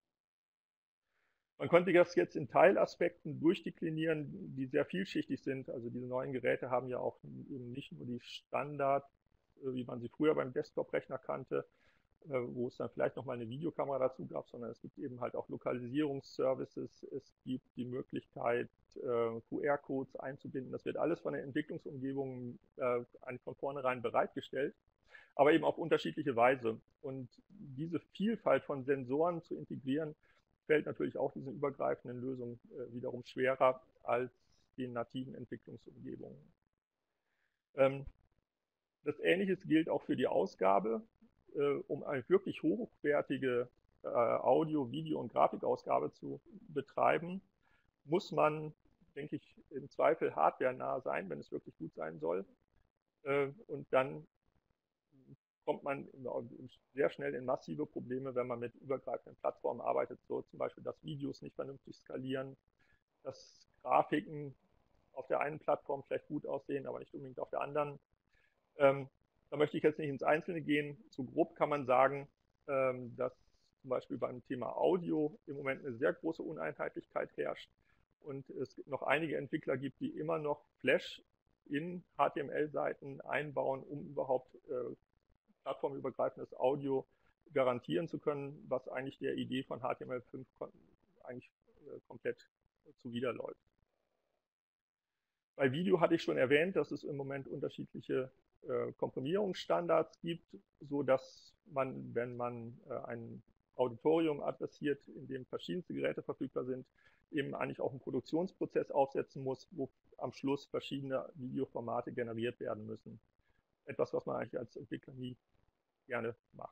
Man könnte das jetzt in Teilaspekten durchdeklinieren, die sehr vielschichtig sind. Also diese neuen Geräte haben ja auch eben nicht nur die Standard, wie man sie früher beim Desktop-Rechner kannte, wo es dann vielleicht nochmal eine Videokamera dazu gab, sondern es gibt eben halt auch Lokalisierungsservices, es gibt die Möglichkeit, QR-Codes einzubinden. Das wird alles von den Entwicklungsumgebungen eigentlich von vornherein bereitgestellt, aber eben auf unterschiedliche Weise. Und diese Vielfalt von Sensoren zu integrieren, fällt natürlich auch diesen übergreifenden Lösungen wiederum schwerer als den nativen Entwicklungsumgebungen. Das Ähnliches gilt auch für die Ausgabe. Um eine wirklich hochwertige Audio-, Video- und Grafikausgabe zu betreiben, muss man, denke ich, im Zweifel hardwarenah sein, wenn es wirklich gut sein soll. Und dann kommt man sehr schnell in massive Probleme, wenn man mit übergreifenden Plattformen arbeitet, so zum Beispiel, dass Videos nicht vernünftig skalieren, dass Grafiken auf der einen Plattform vielleicht gut aussehen, aber nicht unbedingt auf der anderen. Da möchte ich jetzt nicht ins Einzelne gehen. So grob kann man sagen, dass zum Beispiel beim Thema Audio im Moment eine sehr große Uneinheitlichkeit herrscht und es noch einige Entwickler gibt, die immer noch Flash in HTML-Seiten einbauen, um überhaupt plattformübergreifendes Audio garantieren zu können, was eigentlich der Idee von HTML5 eigentlich komplett zuwiderläuft. Bei Video hatte ich schon erwähnt, dass es im Moment unterschiedliche Komprimierungsstandards gibt, sodass man, wenn man ein Auditorium adressiert, in dem verschiedenste Geräte verfügbar sind, eben eigentlich auch einen Produktionsprozess aufsetzen muss, wo am Schluss verschiedene Videoformate generiert werden müssen. Etwas, was man eigentlich als Entwickler nie gerne macht.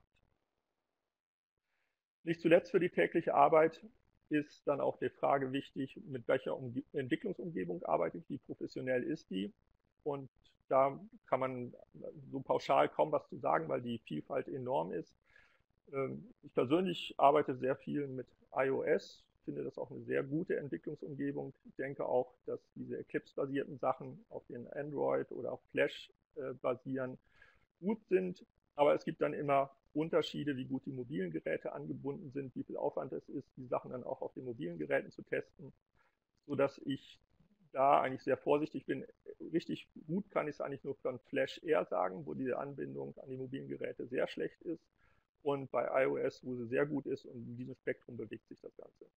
Nicht zuletzt für die tägliche Arbeit ist dann auch die Frage wichtig, mit welcher Entwicklungsumgebung arbeite ich, wie professionell ist die. Und da kann man so pauschal kaum was zu sagen, weil die Vielfalt enorm ist. Ich persönlich arbeite sehr viel mit iOS, finde das auch eine sehr gute Entwicklungsumgebung. Ich denke auch, dass diese Eclipse-basierten Sachen auf den Android oder auf Flash basieren, gut sind. Aber es gibt dann immer Unterschiede, wie gut die mobilen Geräte angebunden sind, wie viel Aufwand es ist, die Sachen dann auch auf den mobilen Geräten zu testen, sodass ich da eigentlich sehr vorsichtig bin. Richtig gut kann ich es eigentlich nur von Flash eher sagen, wo die Anbindung an die mobilen Geräte sehr schlecht ist, und bei iOS, wo sie sehr gut ist, und in diesem Spektrum bewegt sich das Ganze.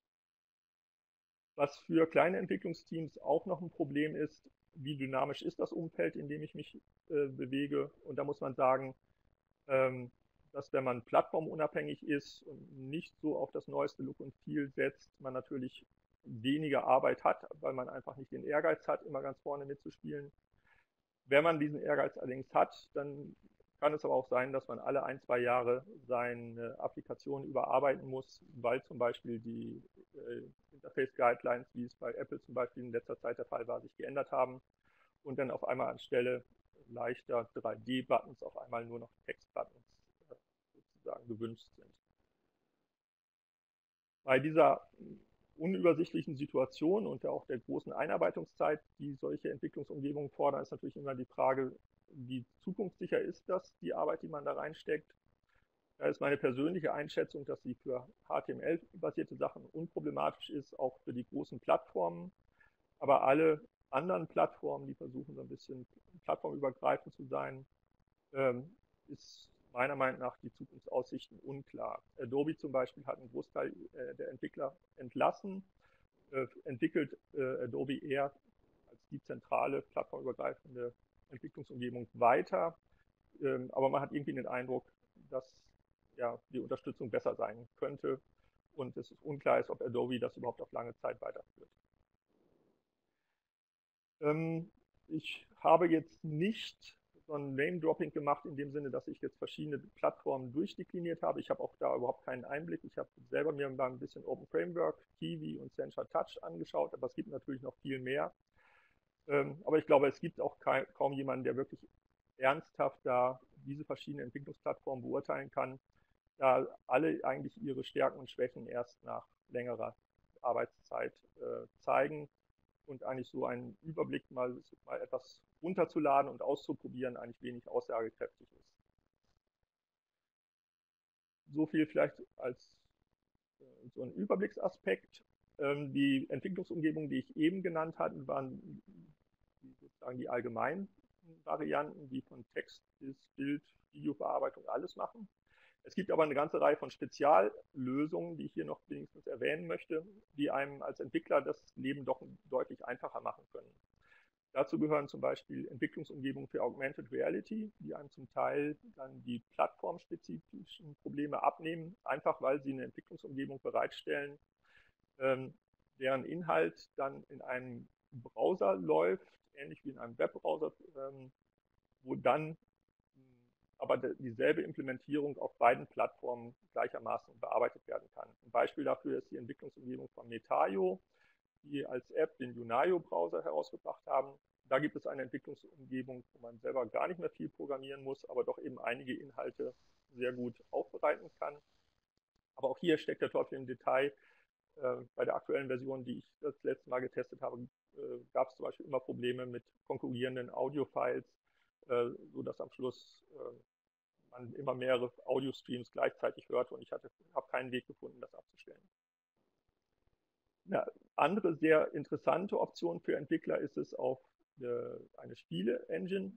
Was für kleine Entwicklungsteams auch noch ein Problem ist, wie dynamisch ist das Umfeld, in dem ich mich bewege. Und da muss man sagen, dass wenn man plattformunabhängig ist und nicht so auf das neueste Look und Feel setzt, man natürlich weniger Arbeit hat, weil man einfach nicht den Ehrgeiz hat, immer ganz vorne mitzuspielen. Wenn man diesen Ehrgeiz allerdings hat, dann kann es aber auch sein, dass man alle 1, 2 Jahre seine Applikation überarbeiten muss, weil zum Beispiel die Interface Guidelines, wie es bei Apple zum Beispiel in letzter Zeit der Fall war, sich geändert haben und dann auf einmal anstelle leichter 3D-Buttons auf einmal nur noch Text-Buttons sozusagen gewünscht sind. Bei dieser unübersichtlichen Situation und auch der großen Einarbeitungszeit, die solche Entwicklungsumgebungen fordern, ist natürlich immer die Frage, wie zukunftssicher ist das, die Arbeit, die man da reinsteckt. Da ist meine persönliche Einschätzung, dass sie für HTML-basierte Sachen unproblematisch ist, auch für die großen Plattformen. Aber alle anderen Plattformen, die versuchen, so ein bisschen plattformübergreifend zu sein, ist meiner Meinung nach die Zukunftsaussichten unklar. Adobe zum Beispiel hat einen Großteil der Entwickler entlassen, entwickelt Adobe eher als die zentrale plattformübergreifende Entwicklungsumgebung weiter, aber man hat irgendwie den Eindruck, dass ja, die Unterstützung besser sein könnte und es ist unklar ist, ob Adobe das überhaupt auf lange Zeit weiterführt. Ich habe jetzt nicht so ein Name-Dropping gemacht in dem Sinne, dass ich jetzt verschiedene Plattformen durchdekliniert habe. Ich habe auch da überhaupt keinen Einblick. Ich habe selber mir mal ein bisschen Open Framework, Kiwi und Sencha Touch angeschaut, aber es gibt natürlich noch viel mehr. Aber ich glaube, es gibt auch kaum jemanden, der wirklich ernsthaft da diese verschiedenen Entwicklungsplattformen beurteilen kann, da alle eigentlich ihre Stärken und Schwächen erst nach längerer Arbeitszeit zeigen und eigentlich so einen Überblick mal etwas runterzuladen und auszuprobieren eigentlich wenig aussagekräftig ist. So viel vielleicht als so ein Überblicksaspekt. Die Entwicklungsumgebungen, die ich eben genannt hatte, waren sozusagen die allgemeinen Varianten, die von Text bis Bild, Videoverarbeitung alles machen. Es gibt aber eine ganze Reihe von Speziallösungen, die ich hier noch wenigstens erwähnen möchte, die einem als Entwickler das Leben doch deutlich einfacher machen können. Dazu gehören zum Beispiel Entwicklungsumgebungen für Augmented Reality, die einem zum Teil dann die plattformspezifischen Probleme abnehmen, einfach weil sie eine Entwicklungsumgebung bereitstellen, deren Inhalt dann in einem Browser läuft, ähnlich wie in einem Webbrowser, wo dann aber dieselbe Implementierung auf beiden Plattformen gleichermaßen bearbeitet werden kann. Ein Beispiel dafür ist die Entwicklungsumgebung von Metaio, die als App den Junaio-Browser herausgebracht haben. Da gibt es eine Entwicklungsumgebung, wo man selber gar nicht mehr viel programmieren muss, aber doch eben einige Inhalte sehr gut aufbereiten kann. Aber auch hier steckt der Teufel im Detail. Bei der aktuellen Version, die ich das letzte Mal getestet habe, gab es zum Beispiel immer Probleme mit konkurrierenden Audio-Files, sodass am Schluss man immer mehrere Audio-Streams gleichzeitig hört und ich habe keinen Weg gefunden, das abzustellen. Eine andere sehr interessante Option für Entwickler ist es, auf eine Spiele-Engine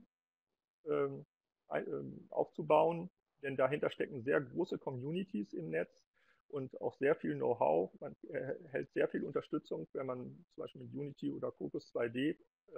aufzubauen, denn dahinter stecken sehr große Communities im Netz und auch sehr viel Know-how. Man erhält sehr viel Unterstützung, wenn man zum Beispiel mit Unity oder Focus 2D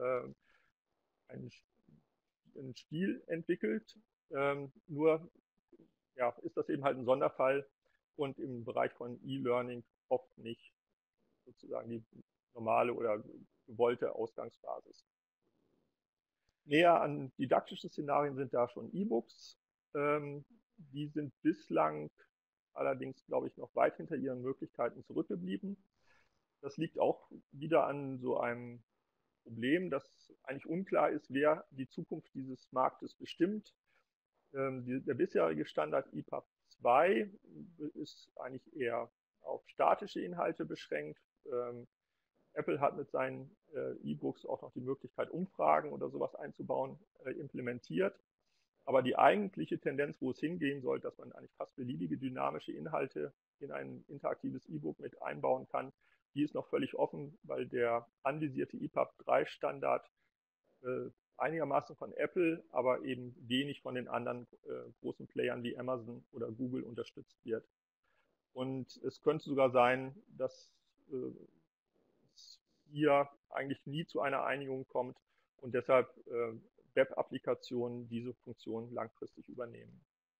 ein Spiel entwickelt. Nur ja, ist das eben halt ein Sonderfall und im Bereich von E-Learning oft nicht sozusagen die normale oder gewollte Ausgangsbasis. Näher an didaktische Szenarien sind da schon E-Books. Die sind bislang allerdings, glaube ich, noch weit hinter ihren Möglichkeiten zurückgeblieben. Das liegt auch wieder an so einem Problem, dass eigentlich unklar ist, wer die Zukunft dieses Marktes bestimmt. Der bisherige Standard EPUB 2 ist eigentlich eher auf statische Inhalte beschränkt. Apple hat mit seinen E-Books auch noch die Möglichkeit, Umfragen oder sowas einzubauen, implementiert. Aber die eigentliche Tendenz, wo es hingehen soll, dass man eigentlich fast beliebige dynamische Inhalte in ein interaktives E-Book mit einbauen kann, die ist noch völlig offen, weil der anvisierte EPUB 3 Standard einigermaßen von Apple, aber eben wenig von den anderen großen Playern wie Amazon oder Google unterstützt wird. Und es könnte sogar sein, dass es hier eigentlich nie zu einer Einigung kommt und deshalb Web-Applikationen diese Funktion langfristig übernehmen.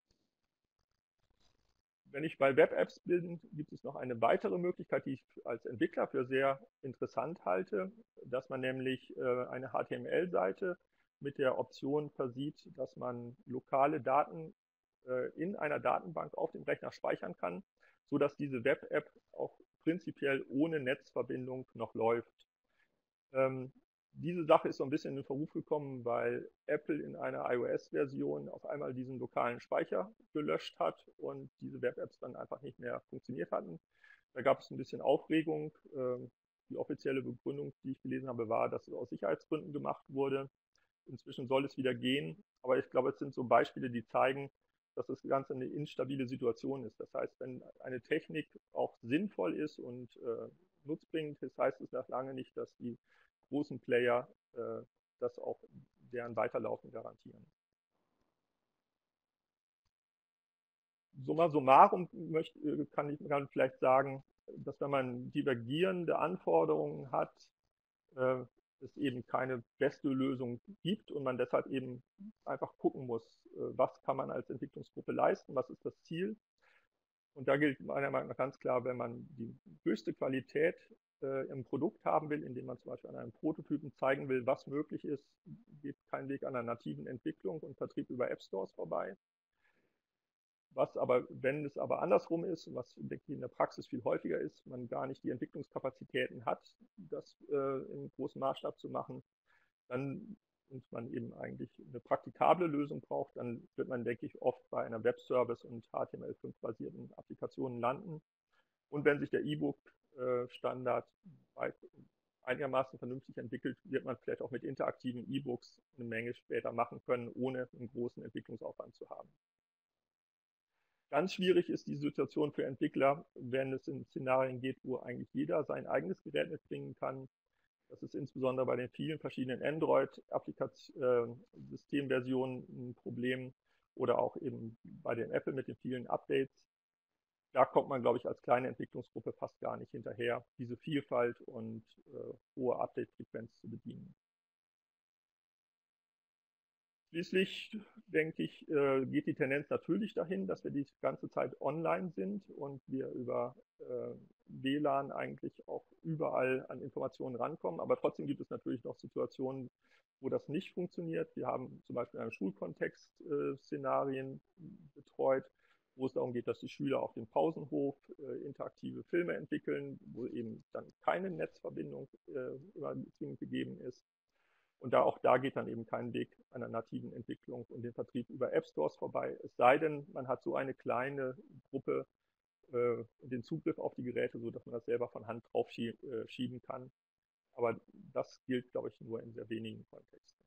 Wenn ich bei Web-Apps bin, gibt es noch eine weitere Möglichkeit, die ich als Entwickler für sehr interessant halte, dass man nämlich eine HTML-Seite mit der Option versieht, dass man lokale Daten in einer Datenbank auf dem Rechner speichern kann, sodass diese Web-App auch prinzipiell ohne Netzverbindung noch läuft. Diese Sache ist so ein bisschen in den Verruf gekommen, weil Apple in einer iOS-Version auf einmal diesen lokalen Speicher gelöscht hat und diese Web-Apps dann einfach nicht mehr funktioniert hatten. Da gab es ein bisschen Aufregung. Die offizielle Begründung, die ich gelesen habe, war, dass es aus Sicherheitsgründen gemacht wurde. Inzwischen soll es wieder gehen, aber ich glaube, es sind so Beispiele, die zeigen, dass das Ganze eine instabile Situation ist. Das heißt, wenn eine Technik auch sinnvoll ist und nutzbringend ist, heißt es noch lange nicht, dass die großen Player das auch deren Weiterlaufen garantieren. Summa summarum kann man vielleicht sagen, dass wenn man divergierende Anforderungen hat, es eben keine beste Lösung gibt und man deshalb eben einfach gucken muss, was kann man als Entwicklungsgruppe leisten, was ist das Ziel. Und da gilt meiner Meinung nach ganz klar, wenn man die höchste Qualität im Produkt haben will, indem man zum Beispiel an einem Prototypen zeigen will, was möglich ist, geht kein Weg an einer nativen Entwicklung und Vertrieb über App Stores vorbei. Wenn es aber andersrum ist, was denke ich in der Praxis viel häufiger ist, man gar nicht die Entwicklungskapazitäten hat, das im großen Maßstab zu machen, dann und man eben eigentlich eine praktikable Lösung braucht, dann wird man, denke ich, oft bei einer Webservice- und HTML5-basierten Applikationen landen. Und wenn sich der E-Book-Standard einigermaßen vernünftig entwickelt, wird man vielleicht auch mit interaktiven E-Books eine Menge später machen können, ohne einen großen Entwicklungsaufwand zu haben. Ganz schwierig ist die Situation für Entwickler, wenn es in Szenarien geht, wo eigentlich jeder sein eigenes Gerät mitbringen kann. Das ist insbesondere bei den vielen verschiedenen Android-Systemversionen ein Problem oder auch eben bei den Apple mit den vielen Updates. Da kommt man, glaube ich, als kleine Entwicklungsgruppe fast gar nicht hinterher, diese Vielfalt und hohe Update-Frequenz zu bedienen. Schließlich, denke ich, geht die Tendenz natürlich dahin, dass wir die ganze Zeit online sind und wir über WLAN eigentlich auch überall an Informationen rankommen. Aber trotzdem gibt es natürlich noch Situationen, wo das nicht funktioniert. Wir haben zum Beispiel in einem Schulkontext Szenarien betreut, wo es darum geht, dass die Schüler auf dem Pausenhof interaktive Filme entwickeln, wo eben dann keine Netzverbindung immer zwingend gegeben ist. Und auch da geht dann eben kein Weg einer nativen Entwicklung und dem Vertrieb über App Stores vorbei. Es sei denn, man hat so eine kleine Gruppe den Zugriff auf die Geräte, sodass man das selber von Hand drauf schieben kann. Aber das gilt, glaube ich, nur in sehr wenigen Kontexten.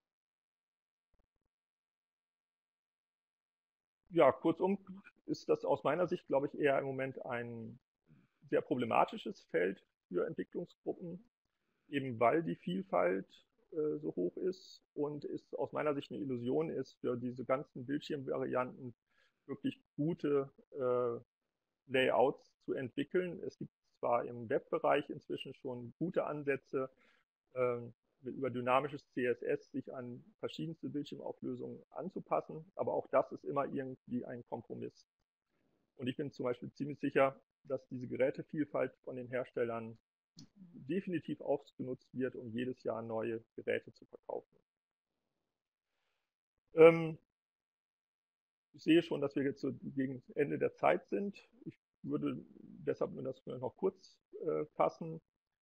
Ja, kurzum ist das aus meiner Sicht, glaube ich, eher im Moment ein sehr problematisches Feld für Entwicklungsgruppen, eben weil die Vielfalt so hoch ist und es aus meiner Sicht eine Illusion ist, für diese ganzen Bildschirmvarianten wirklich gute Layouts zu entwickeln. Es gibt zwar im Webbereich inzwischen schon gute Ansätze, über dynamisches CSS sich an verschiedenste Bildschirmauflösungen anzupassen, aber auch das ist immer irgendwie ein Kompromiss. Und ich bin zum Beispiel ziemlich sicher, dass diese Gerätevielfalt von den Herstellern definitiv ausgenutzt wird, um jedes Jahr neue Geräte zu verkaufen. Ich sehe schon, dass wir jetzt so gegen Ende der Zeit sind. Ich würde deshalb nur das noch kurz fassen.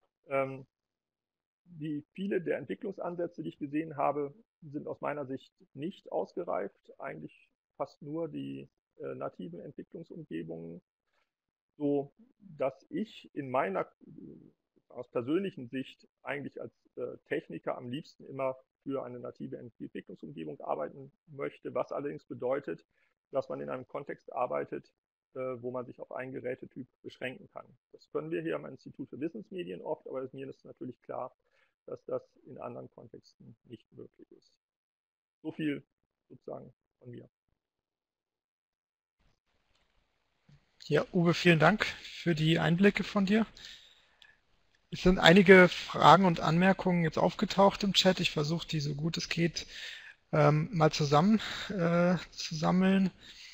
Viele der Entwicklungsansätze, die ich gesehen habe, sind aus meiner Sicht nicht ausgereift. Eigentlich fast nur die nativen Entwicklungsumgebungen, so dass ich in meiner aus persönlichen Sicht eigentlich als Techniker am liebsten immer für eine native Entwicklungsumgebung arbeiten möchte, was allerdings bedeutet, dass man in einem Kontext arbeitet, wo man sich auf einen Gerätetyp beschränken kann. Das können wir hier am Institut für Wissensmedien oft, aber mir ist natürlich klar, dass das in anderen Kontexten nicht möglich ist. So viel sozusagen von mir. Ja, Uwe, vielen Dank für die Einblicke von dir. Es sind einige Fragen und Anmerkungen jetzt aufgetaucht im Chat. Ich versuche, die so gut es geht mal zusammen zu sammeln.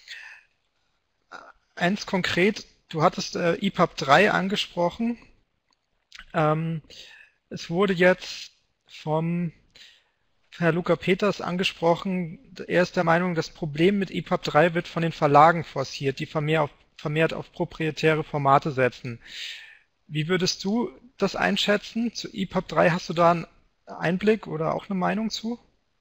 Eins konkret, du hattest EPUB 3 angesprochen. Es wurde jetzt vom Herr Luca Peters angesprochen. Er ist der Meinung, das Problem mit EPUB 3 wird von den Verlagen forciert, die vermehrt auf proprietäre Formate setzen. Wie würdest du das einschätzen? Zu EPUB 3 hast du da einen Einblick oder auch eine Meinung zu?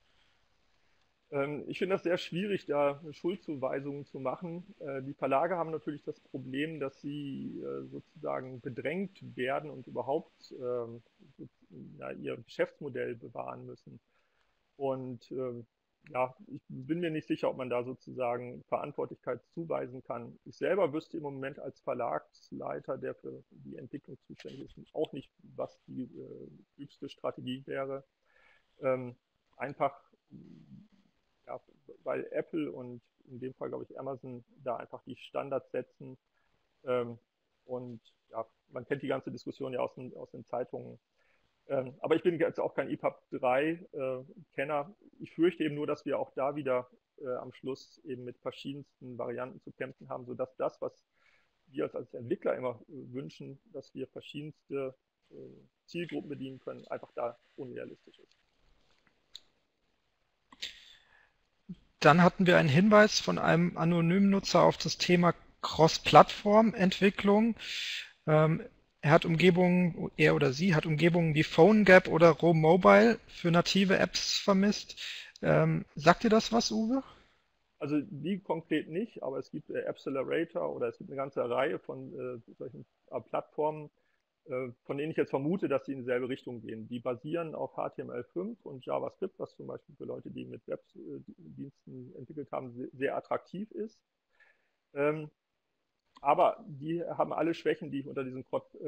Ich finde das sehr schwierig, da Schuldzuweisungen zu machen. Die Verlage haben natürlich das Problem, dass sie sozusagen bedrängt werden und überhaupt ihr Geschäftsmodell bewahren müssen. Und ja, ich bin mir nicht sicher, ob man da sozusagen Verantwortlichkeit zuweisen kann. Ich selber wüsste im Moment als Verlagsleiter, der für die Entwicklung zuständig ist, auch nicht, was die höchste Strategie wäre. Einfach, ja, weil Apple und in dem Fall, glaube ich, Amazon da einfach die Standards setzen. Und ja, man kennt die ganze Diskussion ja aus den Zeitungen. Aber ich bin jetzt auch kein EPUB 3-Kenner. Ich fürchte eben nur, dass wir auch da wieder am Schluss eben mit verschiedensten Varianten zu kämpfen haben, sodass das, was wir als Entwickler immer wünschen, dass wir verschiedenste Zielgruppen bedienen können, einfach da unrealistisch ist. Dann hatten wir einen Hinweis von einem anonymen Nutzer auf das Thema Cross-Plattform-Entwicklung. er oder sie hat Umgebungen wie PhoneGap oder RoMobile für native Apps vermisst. Sagt dir das was, Uwe? Also die konkret nicht, aber es gibt Appcelerator oder es gibt eine ganze Reihe von solchen Plattformen, von denen ich jetzt vermute, dass sie in dieselbe Richtung gehen. Die basieren auf HTML5 und JavaScript, was zum Beispiel für Leute, die mit Webdiensten entwickelt haben, sehr attraktiv ist. Aber die haben alle Schwächen, die ich unter diesen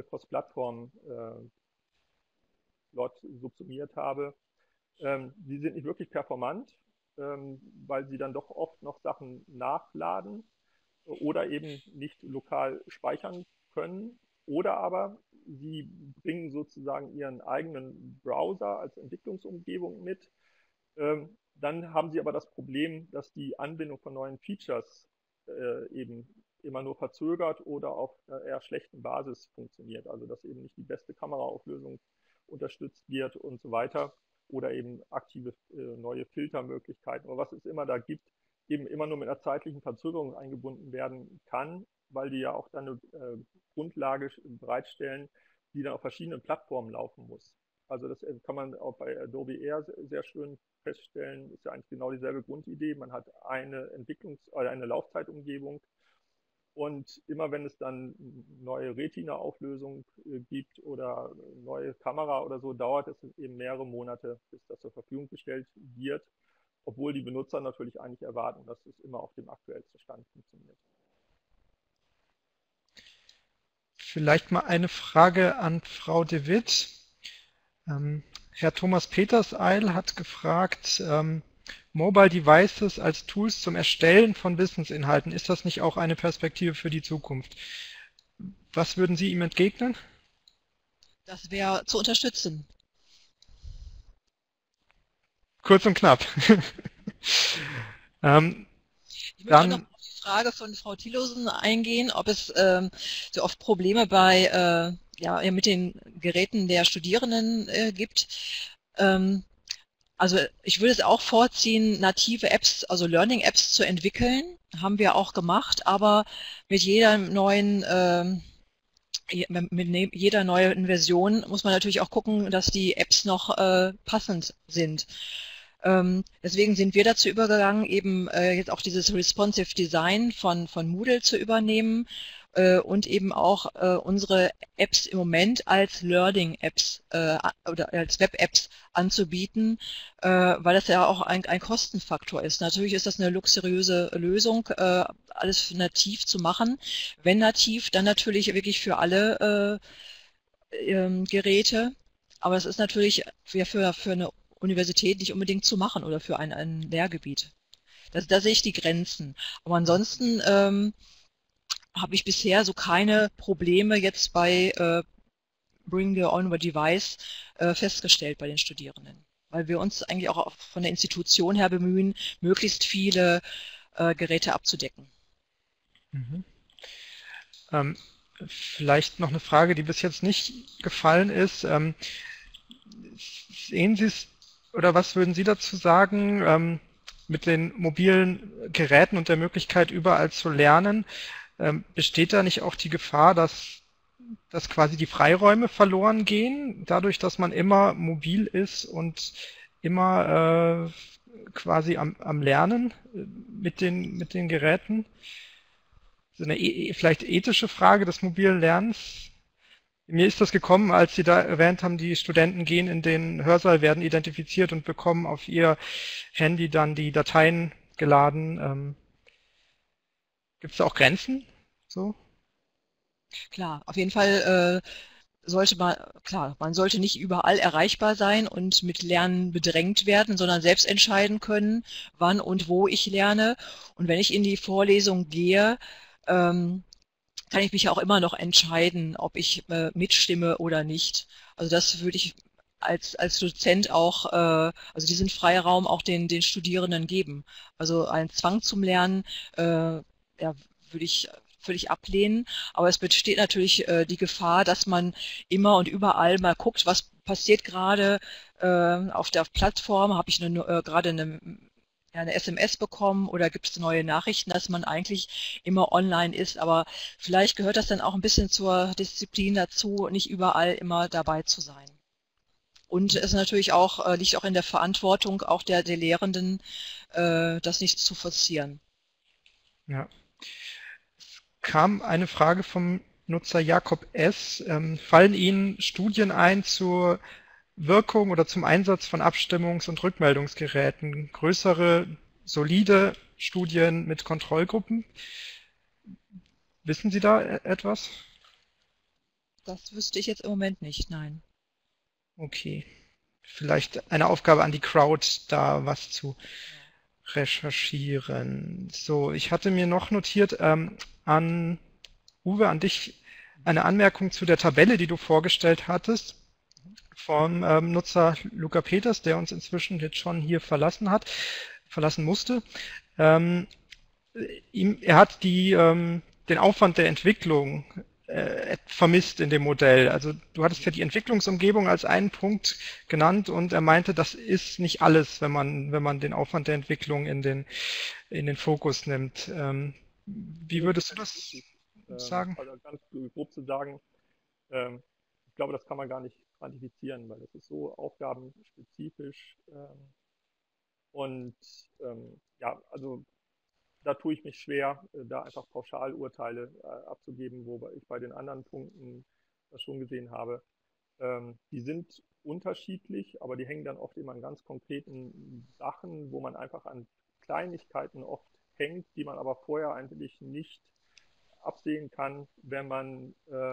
Cross-Plattform-Slot subsumiert habe. Die sind nicht wirklich performant, weil sie dann doch oft noch Sachen nachladen oder eben nicht lokal speichern können. Oder aber sie bringen sozusagen ihren eigenen Browser als Entwicklungsumgebung mit. Dann haben sie aber das Problem, dass die Anbindung von neuen Features eben immer nur verzögert oder auf einer eher schlechten Basis funktioniert. Also dass eben nicht die beste Kameraauflösung unterstützt wird und so weiter. Oder eben aktive neue Filtermöglichkeiten oder was es immer da gibt, eben immer nur mit einer zeitlichen Verzögerung eingebunden werden kann, weil die ja auch dann eine Grundlage bereitstellen, die dann auf verschiedenen Plattformen laufen muss. Also das kann man auch bei Adobe Air sehr schön feststellen, ist ja eigentlich genau dieselbe Grundidee. Man hat eine eine Laufzeitumgebung und immer wenn es dann neue Retina-Auflösung gibt oder neue Kamera oder so, dauert es eben mehrere Monate, bis das zur Verfügung gestellt wird, obwohl die Benutzer natürlich eigentlich erwarten, dass es immer auf dem aktuellsten Stand funktioniert. Vielleicht mal eine Frage an Frau de Witt. Herr Thomas Peterseil hat gefragt, Mobile Devices als Tools zum Erstellen von Wissensinhalten, ist das nicht auch eine Perspektive für die Zukunft? Was würden Sie ihm entgegnen? Das wäre zu unterstützen. Kurz und knapp. Ich möchte noch auf die Frage von Frau Thiellosen eingehen, ob es so oft Probleme mit den Geräten der Studierenden gibt. Also ich würde es auch vorziehen, native Apps, also Learning-Apps zu entwickeln. Haben wir auch gemacht, aber mit jeder neuen Version muss man natürlich auch gucken, dass die Apps noch passend sind. Deswegen sind wir dazu übergegangen, eben jetzt auch dieses Responsive Design von Moodle zu übernehmen und eben auch unsere Apps im Moment als Learning-Apps oder als Web-Apps anzubieten, weil das ja auch ein Kostenfaktor ist. Natürlich ist das eine luxuriöse Lösung, alles nativ zu machen. Wenn nativ, dann natürlich wirklich für alle Geräte. Aber es ist natürlich für eine Universität nicht unbedingt zu machen oder für ein Lehrgebiet. Da sehe ich die Grenzen. Aber ansonsten habe ich bisher so keine Probleme jetzt bei Bring Your Own Device festgestellt bei den Studierenden. Weil wir uns eigentlich auch von der Institution her bemühen, möglichst viele Geräte abzudecken. Mhm. Vielleicht noch eine Frage, die bis jetzt nicht gefallen ist. Sehen Sie es oder was würden Sie dazu sagen mit den mobilen Geräten und der Möglichkeit, überall zu lernen? Besteht da nicht auch die Gefahr, dass quasi die Freiräume verloren gehen, dadurch, dass man immer mobil ist und immer quasi am Lernen mit den Geräten? So eine vielleicht ethische Frage des mobilen Lernens. Mir ist das gekommen, als Sie da erwähnt haben, die Studenten gehen in den Hörsaal, werden identifiziert und bekommen auf ihr Handy dann die Dateien geladen. Gibt es da auch Grenzen? So? Klar, auf jeden Fall man sollte nicht überall erreichbar sein und mit Lernen bedrängt werden, sondern selbst entscheiden können, wann und wo ich lerne. Und wenn ich in die Vorlesung gehe, kann ich mich auch immer noch entscheiden, ob ich mitstimme oder nicht. Also das würde ich als Dozent auch, also diesen Freiraum auch den Studierenden geben. Also einen Zwang zum Lernen, würde ich völlig ablehnen. Aber es besteht natürlich die Gefahr, dass man immer und überall mal guckt, was passiert gerade auf der Plattform. Habe ich gerade eine SMS bekommen oder gibt es neue Nachrichten, dass man eigentlich immer online ist. Aber vielleicht gehört das dann auch ein bisschen zur Disziplin dazu, nicht überall immer dabei zu sein. Und es natürlich auch, liegt auch in der Verantwortung auch der Lehrenden, das nicht zu forcieren. Ja. Es kam eine Frage vom Nutzer Jakob S. Fallen Ihnen Studien ein zur Wirkung oder zum Einsatz von Abstimmungs- und Rückmeldungsgeräten? Größere, solide Studien mit Kontrollgruppen? Wissen Sie da etwas? Das wüsste ich jetzt im Moment nicht, nein. Okay. Vielleicht eine Aufgabe an die Crowd, da was zu recherchieren. So, ich hatte mir noch notiert, an Uwe, an dich eine Anmerkung zu der Tabelle, die du vorgestellt hattest, vom Nutzer Luca Peters, der uns inzwischen jetzt schon hier verlassen musste. Er hat den Aufwand der Entwicklung vermisst in dem Modell. Also du hattest ja die Entwicklungsumgebung als einen Punkt genannt und er meinte, das ist nicht alles, wenn man den Aufwand der Entwicklung in den Fokus nimmt. Wie würdest du das sagen? Also ganz grob zu sagen, ich glaube, das kann man gar nicht quantifizieren, weil das ist so aufgabenspezifisch. Ja, also da tue ich mich schwer, da einfach Pauschalurteile abzugeben, wo ich bei den anderen Punkten das schon gesehen habe. Die sind unterschiedlich, aber die hängen dann oft immer an ganz konkreten Sachen, wo man einfach an Kleinigkeiten oft hängt, die man aber vorher eigentlich nicht absehen kann, wenn man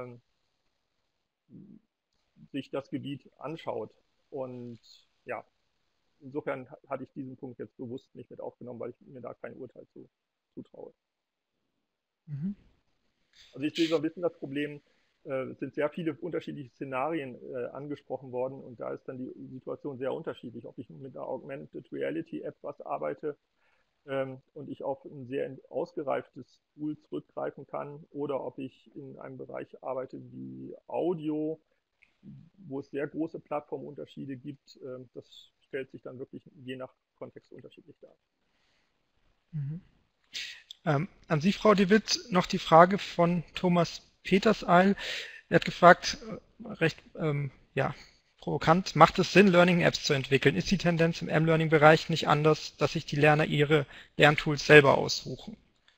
sich das Gebiet anschaut. Und ja, insofern hatte ich diesen Punkt jetzt bewusst nicht mit aufgenommen, weil ich mir da kein Urteil zutraue. Mhm. Also ich sehe so ein bisschen das Problem, es sind sehr viele unterschiedliche Szenarien angesprochen worden und da ist dann die Situation sehr unterschiedlich, ob ich mit einer Augmented Reality App was arbeite und ich auf ein sehr ausgereiftes Tool zurückgreifen kann oder ob ich in einem Bereich arbeite wie Audio, wo es sehr große Plattformunterschiede gibt. Das stellt sich dann wirklich je nach Kontext unterschiedlich dar. Mhm. An Sie, Frau de Witt, noch die Frage von Thomas Peterseil. Er hat gefragt, recht provokant, macht es Sinn, Learning-Apps zu entwickeln? Ist die Tendenz im M-Learning-Bereich nicht anders, dass sich die Lerner ihre Lerntools selber aussuchen?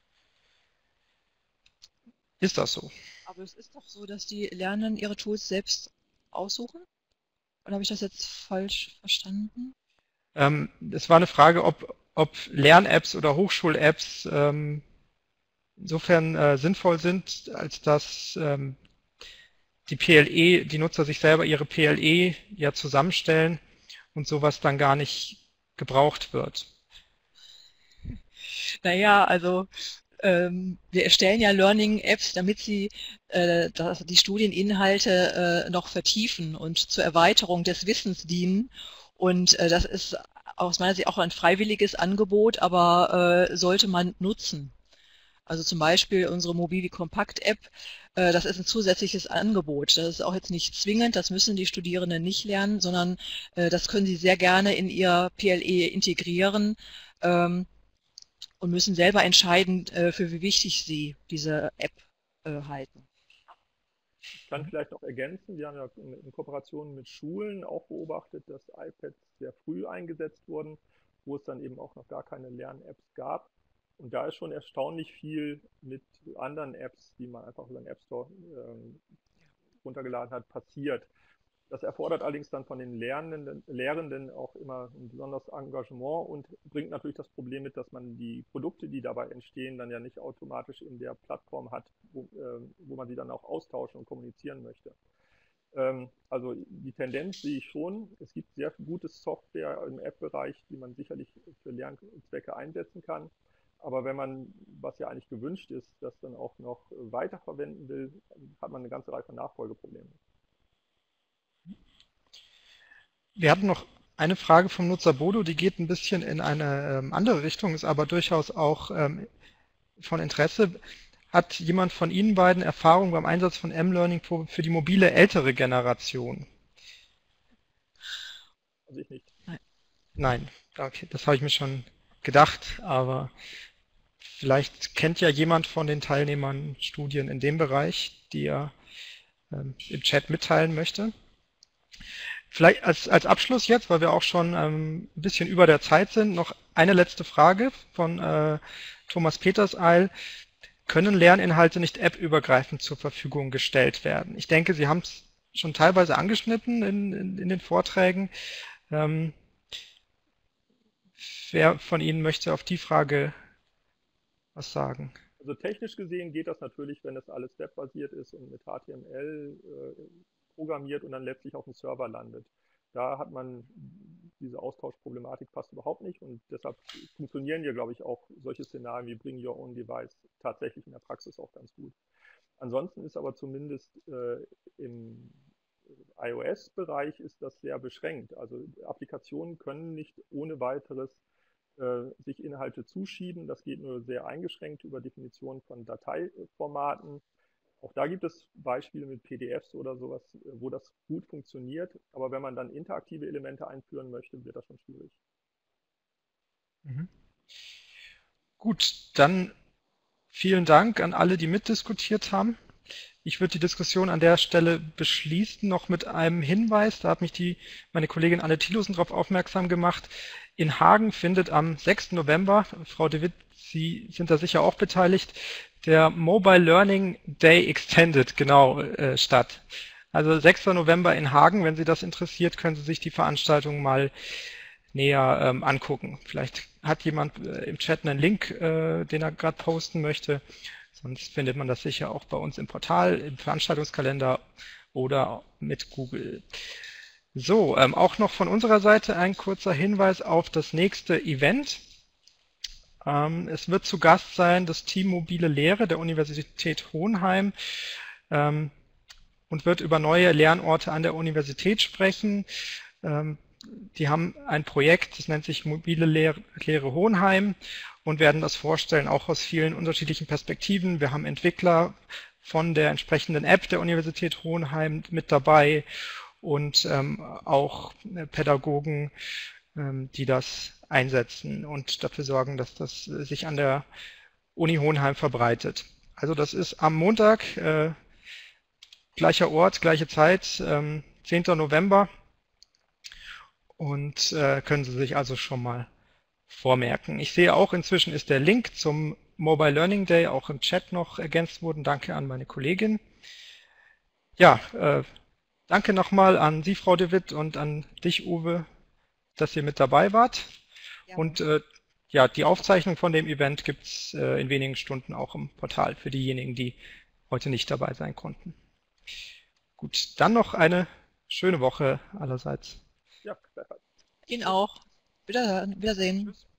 Ist das so? Aber es ist doch so, dass die Lernenden ihre Tools selbst aussuchen? Oder habe ich das jetzt falsch verstanden? Es war eine Frage, ob Lern-Apps oder Hochschul-Apps insofern sinnvoll sind, als dass die Nutzer sich selber ihre PLE ja zusammenstellen und sowas dann gar nicht gebraucht wird. Naja, also wir erstellen ja Learning-Apps, damit sie die Studieninhalte noch vertiefen und zur Erweiterung des Wissens dienen. Und das ist aus meiner Sicht auch ein freiwilliges Angebot, aber sollte man nutzen. Also zum Beispiel unsere Mobivi Compact App, das ist ein zusätzliches Angebot. Das ist auch jetzt nicht zwingend, das müssen die Studierenden nicht lernen, sondern das können sie sehr gerne in ihr PLE integrieren und müssen selber entscheiden, für wie wichtig sie diese App halten. Ich kann vielleicht noch ergänzen, wir haben ja in Kooperation mit Schulen auch beobachtet, dass iPads sehr früh eingesetzt wurden, wo es dann eben auch noch gar keine Lern-Apps gab. Und da ist schon erstaunlich viel mit anderen Apps, die man einfach über den App Store runtergeladen hat, passiert. Das erfordert allerdings dann von den Lehrenden auch immer ein besonderes Engagement und bringt natürlich das Problem mit, dass man die Produkte, die dabei entstehen, dann ja nicht automatisch in der Plattform hat, wo man sie dann auch austauschen und kommunizieren möchte. Also die Tendenz sehe ich schon. Es gibt sehr gute Software im App-Bereich, die man sicherlich für Lernzwecke einsetzen kann. Aber wenn man, was ja eigentlich gewünscht ist, das dann auch noch weiterverwenden will, hat man eine ganze Reihe von Nachfolgeproblemen. Wir hatten noch eine Frage vom Nutzer Bodo, die geht ein bisschen in eine andere Richtung, ist aber durchaus auch von Interesse. Hat jemand von Ihnen beiden Erfahrung beim Einsatz von M-Learning für die mobile ältere Generation? Also ich nicht. Nein, okay, das habe ich mir schon gedacht, aber vielleicht kennt ja jemand von den Teilnehmern Studien in dem Bereich, die er im Chat mitteilen möchte. Vielleicht als Abschluss jetzt, weil wir auch schon ein bisschen über der Zeit sind, noch eine letzte Frage von Thomas Peterseil. Können Lerninhalte nicht appübergreifend zur Verfügung gestellt werden? Ich denke, Sie haben es schon teilweise angeschnitten in den Vorträgen. Wer von Ihnen möchte auf die Frage was sagen? Also technisch gesehen geht das natürlich, wenn das alles webbasiert ist und mit HTML programmiert und dann letztlich auf dem Server landet. Da hat man diese Austauschproblematik fast überhaupt nicht und deshalb funktionieren ja, glaube ich, auch solche Szenarien wie Bring Your Own Device tatsächlich in der Praxis auch ganz gut. Ansonsten ist aber zumindest im iOS-Bereich ist das sehr beschränkt. Also Applikationen können nicht ohne weiteres sich Inhalte zuschieben. Das geht nur sehr eingeschränkt über Definition von Dateiformaten. Auch da gibt es Beispiele mit PDFs oder sowas, wo das gut funktioniert. Aber wenn man dann interaktive Elemente einführen möchte, wird das schon schwierig. Mhm. Gut, dann vielen Dank an alle, die mitdiskutiert haben. Ich würde die Diskussion an der Stelle beschließen, noch mit einem Hinweis. Da hat mich meine Kollegin Anne Thielhusen darauf aufmerksam gemacht. In Hagen findet am 6. November, Frau de Witt, Sie sind da sicher auch beteiligt, der Mobile Learning Day Extended statt. Also 6. November in Hagen, wenn Sie das interessiert, können Sie sich die Veranstaltung mal näher angucken. Vielleicht hat jemand im Chat einen Link, den er gerade posten möchte. Sonst findet man das sicher auch bei uns im Portal, im Veranstaltungskalender oder mit Google. So, auch noch von unserer Seite ein kurzer Hinweis auf das nächste Event. Es wird zu Gast sein das Team Mobile Lehre der Universität Hohenheim und wird über neue Lernorte an der Universität sprechen. Die haben ein Projekt, das nennt sich Mobile Lehre Hohenheim und werden das vorstellen, auch aus vielen unterschiedlichen Perspektiven. Wir haben Entwickler von der entsprechenden App der Universität Hohenheim mit dabei und auch Pädagogen, die das einsetzen und dafür sorgen, dass das sich an der Uni Hohenheim verbreitet. Also das ist am Montag, gleicher Ort, gleiche Zeit, 10. November. Und können Sie sich also schon mal vormerken. Ich sehe auch, inzwischen ist der Link zum Mobile Learning Day auch im Chat noch ergänzt worden. Danke an meine Kollegin. Ja, danke nochmal an Sie, Frau de Witt, und an dich, Uwe, dass ihr mit dabei wart. Ja. Und ja, die Aufzeichnung von dem Event gibt es in wenigen Stunden auch im Portal für diejenigen, die heute nicht dabei sein konnten. Gut, dann noch eine schöne Woche allerseits. Ja, perfekt. Ihnen auch. Wiedersehen. Tschüss.